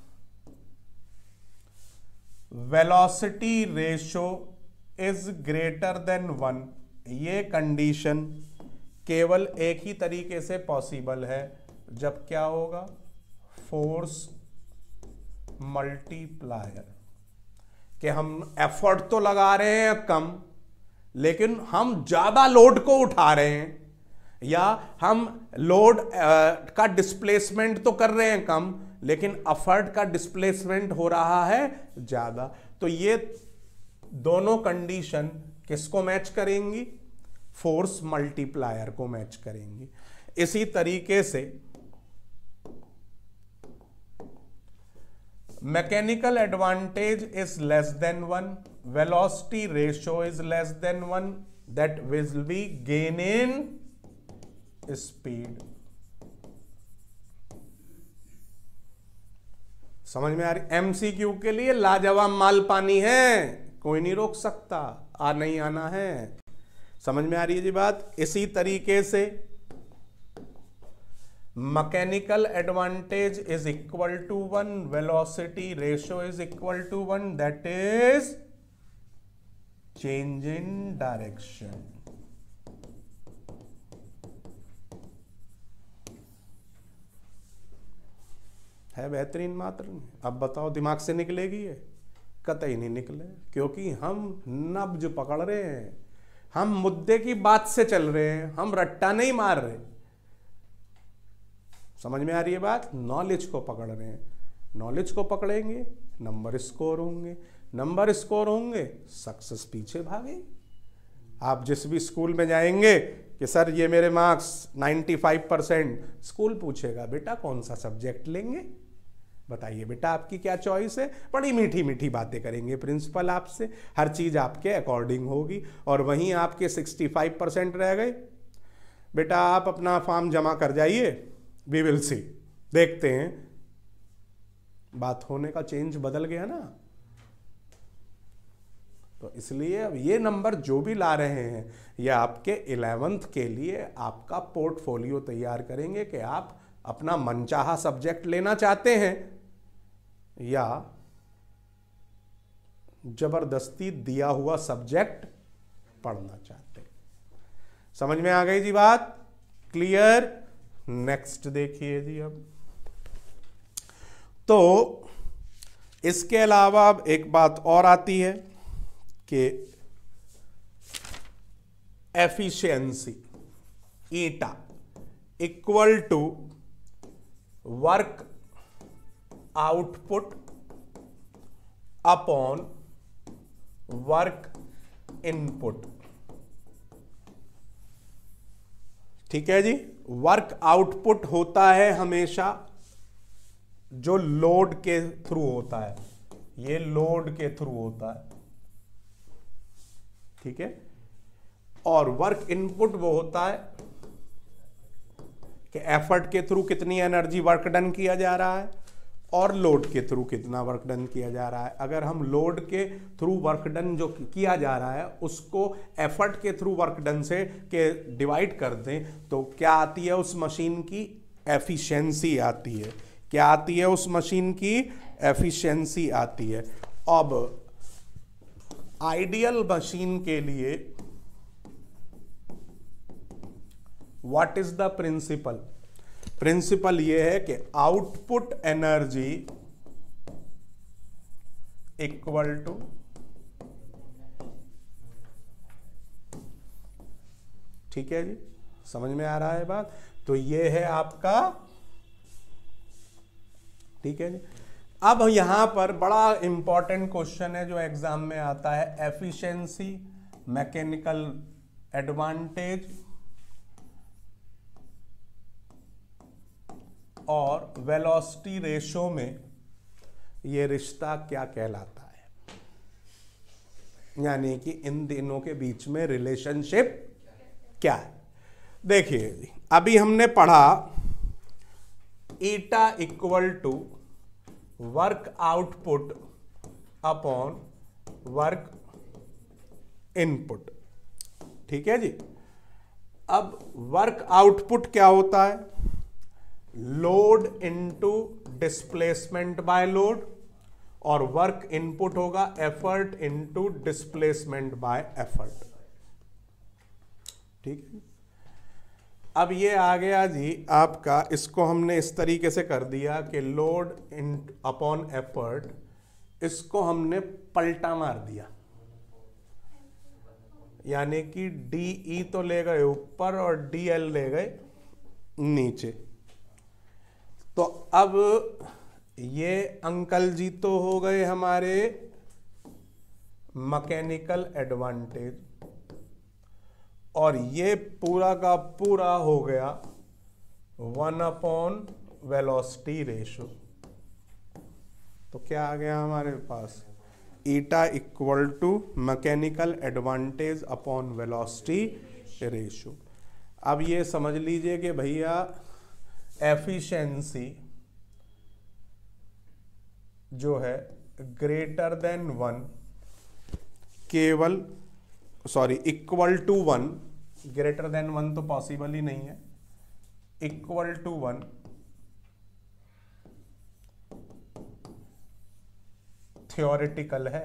velocity ratio is greater than one. ये कंडीशन केवल एक ही तरीके से पॉसिबल है, जब क्या होगा, फोर्स मल्टीप्लायर, कि हम एफर्ट तो लगा रहे हैं कम, लेकिन हम ज्यादा लोड को उठा रहे हैं, या हम लोड का डिस्प्लेसमेंट तो कर रहे हैं कम, लेकिन एफर्ट का डिस्प्लेसमेंट हो रहा है ज्यादा। तो ये दोनों कंडीशन किसको मैच करेंगी, फोर्स मल्टीप्लायर को मैच करेंगी। इसी तरीके से mechanical advantage is less than one, velocity ratio is less than one, that will be gain in speed. समझ में आ रही। एमसीक्यू के लिए लाजवाब माल पानी है, कोई नहीं रोक सकता, आ नहीं आना है। समझ में आ रही है जी बात। इसी तरीके से mechanical advantage is equal to one, velocity ratio is equal to one, that is change in direction. है बेहतरीन मात्र। अब बताओ दिमाग से निकलेगी ये? कतई नहीं निकले, क्योंकि हम नब्ज पकड़ रहे हैं, हम मुद्दे की बात से चल रहे हैं, हम रट्टा नहीं मार रहे। समझ में आ रही है बात। नॉलेज को पकड़ रहे हैं, नॉलेज को पकड़ेंगे नंबर स्कोर होंगे, नंबर स्कोर होंगे सक्सेस पीछे भागे। आप जिस भी स्कूल में जाएंगे कि सर ये मेरे मार्क्स पचानवे परसेंट, स्कूल पूछेगा बेटा कौन सा सब्जेक्ट लेंगे, बताइए बेटा आपकी क्या चॉइस है। बड़ी मीठी मीठी बातें करेंगे प्रिंसिपल आपसे, हर चीज़ आपके अकॉर्डिंग होगी। और वहीं आपके पैंसठ परसेंट रह गए, बेटा आप अपना फॉर्म जमा कर जाइए, वी विल सी, देखते हैं। बात होने का चेंज बदल गया ना। तो इसलिए अब ये नंबर जो भी ला रहे हैं, ये आपके इलेवेंथ के लिए आपका पोर्टफोलियो तैयार करेंगे कि आप अपना मनचाहा सब्जेक्ट लेना चाहते हैं या जबरदस्ती दिया हुआ सब्जेक्ट पढ़ना चाहते हैं। समझ में आ गई जी बात, क्लियर। नेक्स्ट देखिए जी। अब तो इसके अलावा अब एक बात और आती है कि efficiency eta equal to work output upon work input. ठीक है जी। वर्क आउटपुट होता है हमेशा जो लोड के थ्रू होता है, ये लोड के थ्रू होता है, ठीक है। और वर्क इनपुट वो होता है कि एफर्ट के थ्रू कितनी एनर्जी वर्क डन किया जा रहा है और लोड के थ्रू कितना वर्क डन किया जा रहा है। अगर हम लोड के थ्रू वर्क डन जो किया जा रहा है उसको एफर्ट के थ्रू वर्क डन से के डिवाइड कर दें तो क्या आती है उस मशीन की? एफिशिएंसी आती है। क्या आती है उस मशीन की? एफिशिएंसी आती है। अब आइडियल मशीन के लिए what is the principle? Principle यह है कि आउटपुट एनर्जी इक्वल टू ठीक है जी, समझ में आ रहा है बात। तो ये है आपका, ठीक है जी। अब यहां पर बड़ा इंपॉर्टेंट क्वेश्चन है जो एग्जाम में आता है, एफिशिएंसी, मैकेनिकल एडवांटेज और वेलोसिटी रेशो में ये रिश्ता क्या कहलाता है, यानी कि इन दोनों के बीच में रिलेशनशिप क्या है। देखिए अभी हमने पढ़ा eta equal to work output upon work input, ठीक है जी। अब वर्क आउटपुट क्या होता है, load into displacement by load, और वर्क इनपुट होगा effort into displacement by effort, ठीक है। अब ये आ गया जी आपका, इसको हमने इस तरीके से कर दिया कि लोड इन अपॉन एफर्ट, इसको हमने पलटा मार दिया, यानी कि डी ई तो ले गए ऊपर और डी एल ले गए नीचे। तो अब ये अंकल जी तो हो गए हमारे मैकेनिकल एडवांटेज, और ये पूरा का पूरा हो गया वन अपॉन वेलोसिटी रेशो। तो क्या आ गया हमारे पास, eta equal to mechanical advantage upon velocity ratio. अब ये समझ लीजिए कि भैया एफिशिएंसी जो है ग्रेटर देन वन, केवल sorry equal to one, greater than one तो पॉसिबल ही नहीं है, इक्वल टू वन थ्योरेटिकल है,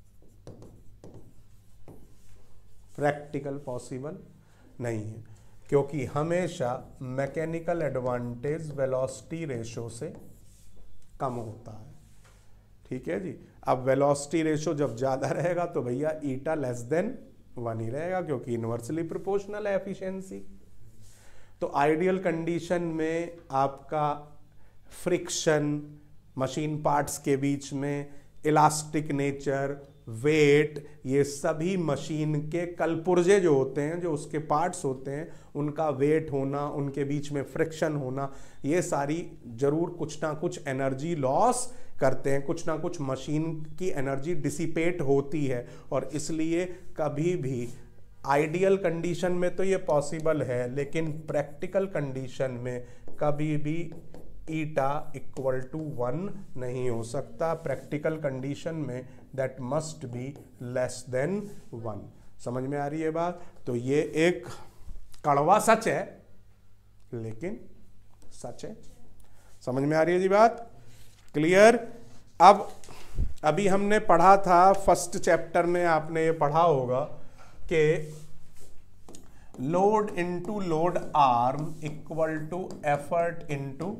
प्रैक्टिकल पॉसिबल नहीं है, क्योंकि हमेशा मैकेनिकल एडवांटेज वेलोसिटी रेशो से कम होता है, ठीक है जी। अब वेलोसिटी रेशो जब ज्यादा रहेगा तो भैया ईटा लेस देन वन ही रहेगा, क्योंकि इनवर्सली प्रोपोर्शनल है एफिशिएंसी। तो आइडियल कंडीशन में आपका फ्रिक्शन, मशीन पार्ट्स के बीच में इलास्टिक नेचर, वेट, ये सभी मशीन के कलपुर्जे जो होते हैं, जो उसके पार्ट्स होते हैं, उनका वेट होना, उनके बीच में फ्रिक्शन होना, ये सारी जरूर कुछ ना कुछ एनर्जी लॉस करते हैं, कुछ ना कुछ मशीन की एनर्जी डिसिपेट होती है। और इसलिए कभी भी आइडियल कंडीशन में तो ये पॉसिबल है, लेकिन प्रैक्टिकल कंडीशन में कभी भी ईटा इक्वल टू वन नहीं हो सकता। प्रैक्टिकल कंडीशन में that must be less than one. समझ में आ रही है बात? तो ये एक कड़वा सच है, लेकिन सच है। समझ में आ रही है जी बात? क्लियर? अब अभी हमने पढ़ा था फर्स्ट चैप्टर में, आपने ये पढ़ा होगा कि load into load arm equal to effort into,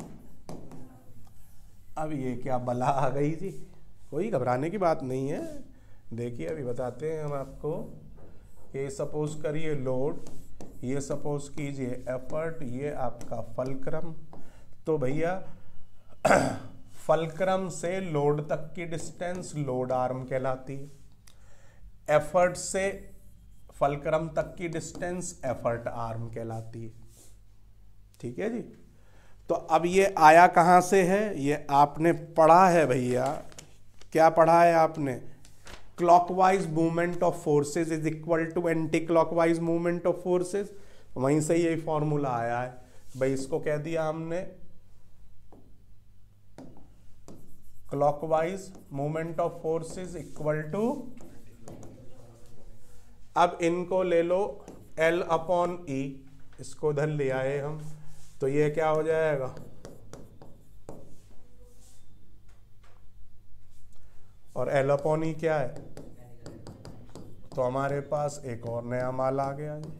अब ये क्या बला आ गई जी, कोई घबराने की बात नहीं है। देखिए अभी बताते हैं हम आपको। ये सपोज करिए लोड, ये सपोज कीजिए एफर्ट, ये आपका फलक्रम। तो भैया फलक्रम से लोड तक की डिस्टेंस लोड आर्म कहलाती है, एफर्ट से फलक्रम तक की डिस्टेंस एफर्ट आर्म कहलाती है। ठीक है जी। तो अब ये आया कहां से है? ये आपने पढ़ा है भैया, क्या पढ़ा है आपने? Clockwise movement of forces is equal to anti clockwise movement of forces. वहीं से यही फॉर्मूला आया है भाई। इसको कह दिया हमने clockwise movement of forces equal to, अब इनको ले लो L अपॉन ई, इसको उधर ले आए हम, तो ये क्या हो जाएगा? और L अपॉन ई क्या है? तो हमारे पास एक और नया माल आ गया जी,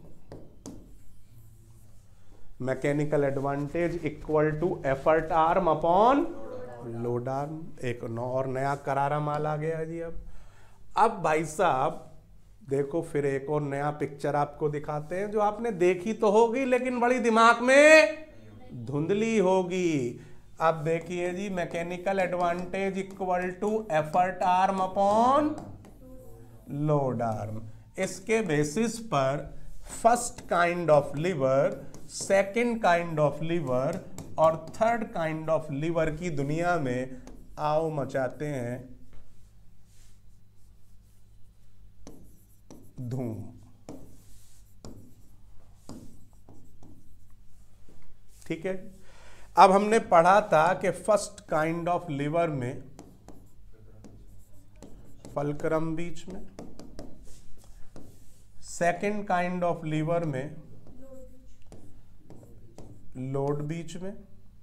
mechanical advantage equal to effort arm upon load arm. एक और नया करारा माल आ गया जी। अब अब भाई साहब देखो, फिर एक और नया पिक्चर आपको दिखाते हैं जो आपने देखी तो होगी लेकिन बड़ी दिमाग में धुंधली होगी। अब देखिए जी, mechanical advantage equal to effort arm upon load arm. इसके बेसिस पर first kind of lever, second kind of lever और थर्ड काइंड ऑफ लीवर की दुनिया में आओ मचाते हैं धूम। ठीक है। अब हमने पढ़ा था कि फर्स्ट काइंड ऑफ लीवर में फल्क्रम बीच में, सेकंड काइंड ऑफ लीवर में लोड बीच में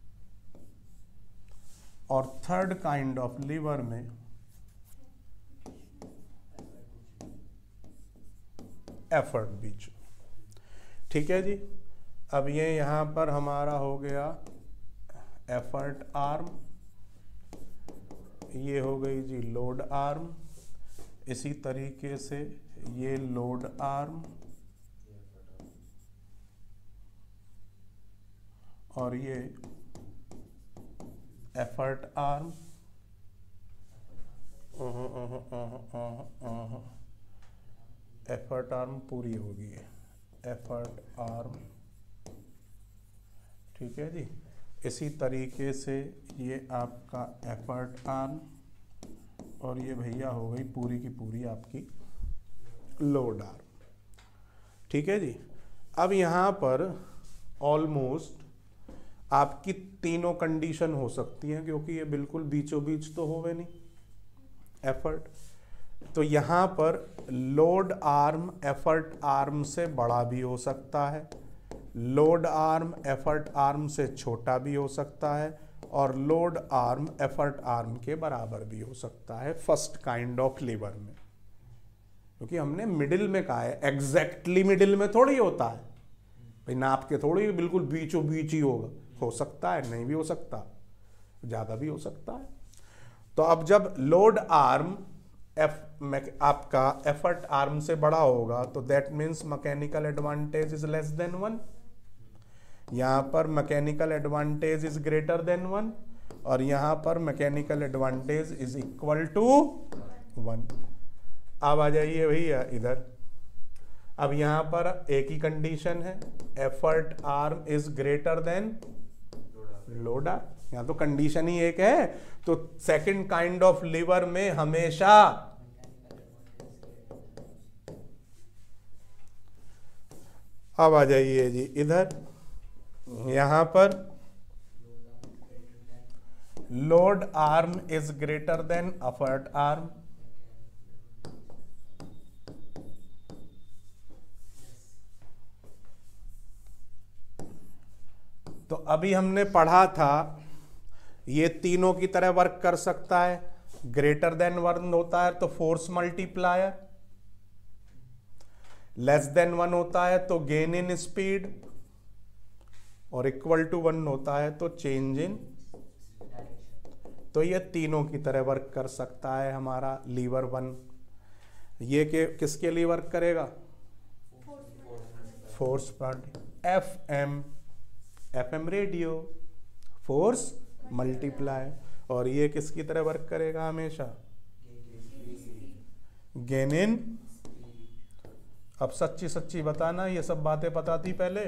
और थर्ड काइंड ऑफ लीवर में एफर्ट बीच में। ठीक है जी। अब ये यहां पर हमारा हो गया एफर्ट आर्म, ये हो गई जी लोड आर्म। इसी तरीके से ये लोड आर्म और ये एफर्ट आर्म। एफर्ट आर्म पूरी होगी, एफर्ट आर्म। ठीक है जी। इसी तरीके से ये आपका एफर्ट आर्म और ये भैया हो गई पूरी की पूरी आपकी लोड आर्म। ठीक है जी। अब यहाँ पर ऑलमोस्ट आपकी तीनों कंडीशन हो सकती हैं, क्योंकि ये बिल्कुल बीचों बीच तो होवे नहीं एफर्ट। तो यहाँ पर लोड आर्म एफर्ट आर्म से बड़ा भी हो सकता है, लोड आर्म एफर्ट आर्म से छोटा भी हो सकता है और लोड आर्म एफर्ट आर्म के बराबर भी हो सकता है फर्स्ट काइंड ऑफ लीवर में। क्योंकि हमने मिडिल में कहा है, एग्जैक्टली मिडिल में थोड़ी होता है भाई, नाप के थोड़ी बिल्कुल बीचों बीच ही होगा। हो सकता है, नहीं भी हो सकता, ज्यादा भी हो सकता है। तो अब जब लोड आर्म एफ आपका एफर्ट आर्म से बड़ा होगा तो that means mechanical advantage is less than one. यहां पर mechanical advantage is greater than one और यहां पर mechanical advantage is equal to one. अब आ जाइए भैया इधर। अब यहां पर एक ही कंडीशन है, effort arm is greater than load arm. यहां तो कंडीशन ही एक है। तो सेकंड काइंड ऑफ लीवर में हमेशा अब आ जाइए जी इधर। यहां पर load arm is greater than effort arm. तो अभी हमने पढ़ा था ये तीनों की तरह वर्क कर सकता है। ग्रेटर देन वन होता है तो force multiplier, less than one होता है तो गेन इन स्पीड और इक्वल टू वन होता है तो चेंज इन। तो ये तीनों की तरह वर्क कर सकता है हमारा लीवर वन। ये के किसके लिए वर्क करेगा? Force part F M, F M radio force multiply. और ये किसकी तरह वर्क करेगा हमेशा? Gain in. अब सच्ची सच्ची बताना, ये सब बातें पता थी पहले?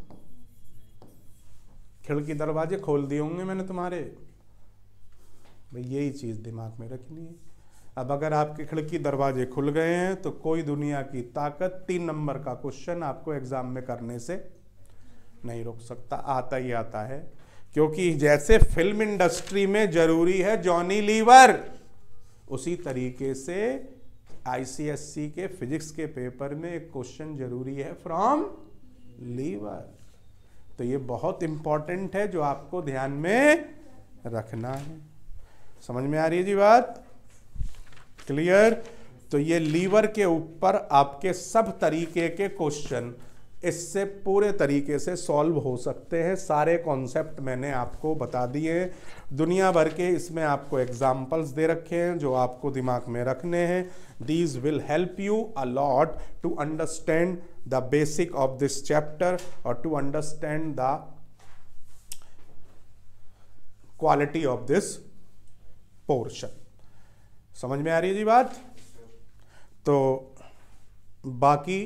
खिड़की दरवाजे खोल दिए होंगे मैंने तुम्हारे भाई, यही चीज दिमाग में रखनी है। अब अगर आपके खिड़की दरवाजे खुल गए हैं तो कोई दुनिया की ताकत तीन नंबर का क्वेश्चन आपको एग्जाम में करने से नहीं रोक सकता। आता ही आता है, क्योंकि जैसे फिल्म इंडस्ट्री में जरूरी है जॉनी लीवर, उसी तरीके से आईसीएससी के फिजिक्स के पेपर में एक क्वेश्चन जरूरी है फ्रॉम लीवर। तो ये बहुत इंपॉर्टेंट है जो आपको ध्यान में रखना है। समझ में आ रही है जी बात? क्लियर? तो ये लीवर के ऊपर आपके सब तरीके के क्वेश्चन इससे पूरे तरीके से सॉल्व हो सकते हैं। सारे कॉन्सेप्ट मैंने आपको बता दिए हैं, दुनिया भर के इसमें आपको एग्जाम्पल्स दे रखे हैं जो आपको दिमाग में रखने हैं। These will help you a lot to understand the basic of this chapter और to understand the quality of this portion. समझ में आ रही है जी बात? तो बाकी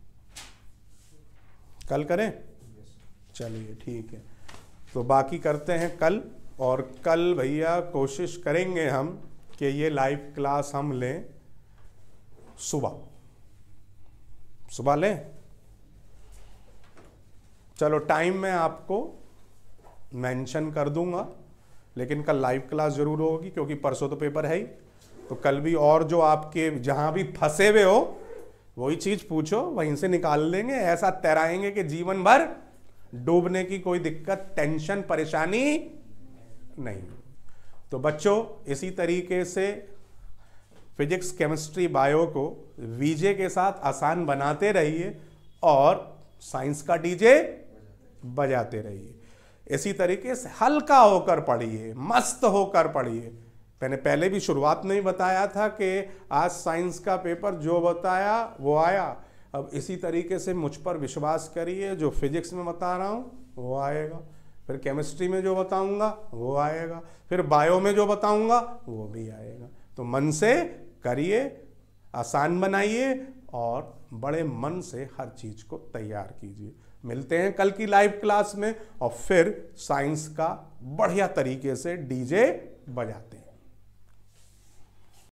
कल करें? चलिए ठीक है, तो बाकी करते हैं कल। और कल भैया कोशिश करेंगे हम कि ये लाइव क्लास हम लें सुबह, सुबह लें। चलो टाइम मैं आपको मेंशन कर दूंगा, लेकिन कल लाइव क्लास जरूर होगी क्योंकि परसों तो पेपर है ही। तो कल भी और जो आपके जहां भी फंसे हुए हो वही चीज पूछो, वहीं से निकाल लेंगे। ऐसा तैराएंगे कि जीवन भर डूबने की कोई दिक्कत, टेंशन, परेशानी नहीं। तो बच्चों इसी तरीके से फिजिक्स, केमिस्ट्री, बायो को वीजे के साथ आसान बनाते रहिए और साइंस का डीजे बजाते रहिए। इसी तरीके से हल्का होकर पढ़िए, मस्त होकर पढ़िए। मैंने पहले भी शुरुआत में ही बताया था कि आज साइंस का पेपर जो बताया वो आया। अब इसी तरीके से मुझ पर विश्वास करिए, जो फिजिक्स में बता रहा हूँ वो आएगा, फिर केमिस्ट्री में जो बताऊंगा वो आएगा, फिर बायो में जो बताऊंगा वो भी आएगा। तो मन से करिए, आसान बनाइए और बड़े मन से हर चीज को तैयार कीजिए। मिलते हैं कल की लाइव क्लास में और फिर साइंस का बढ़िया तरीके से डीजे बजाते हैं।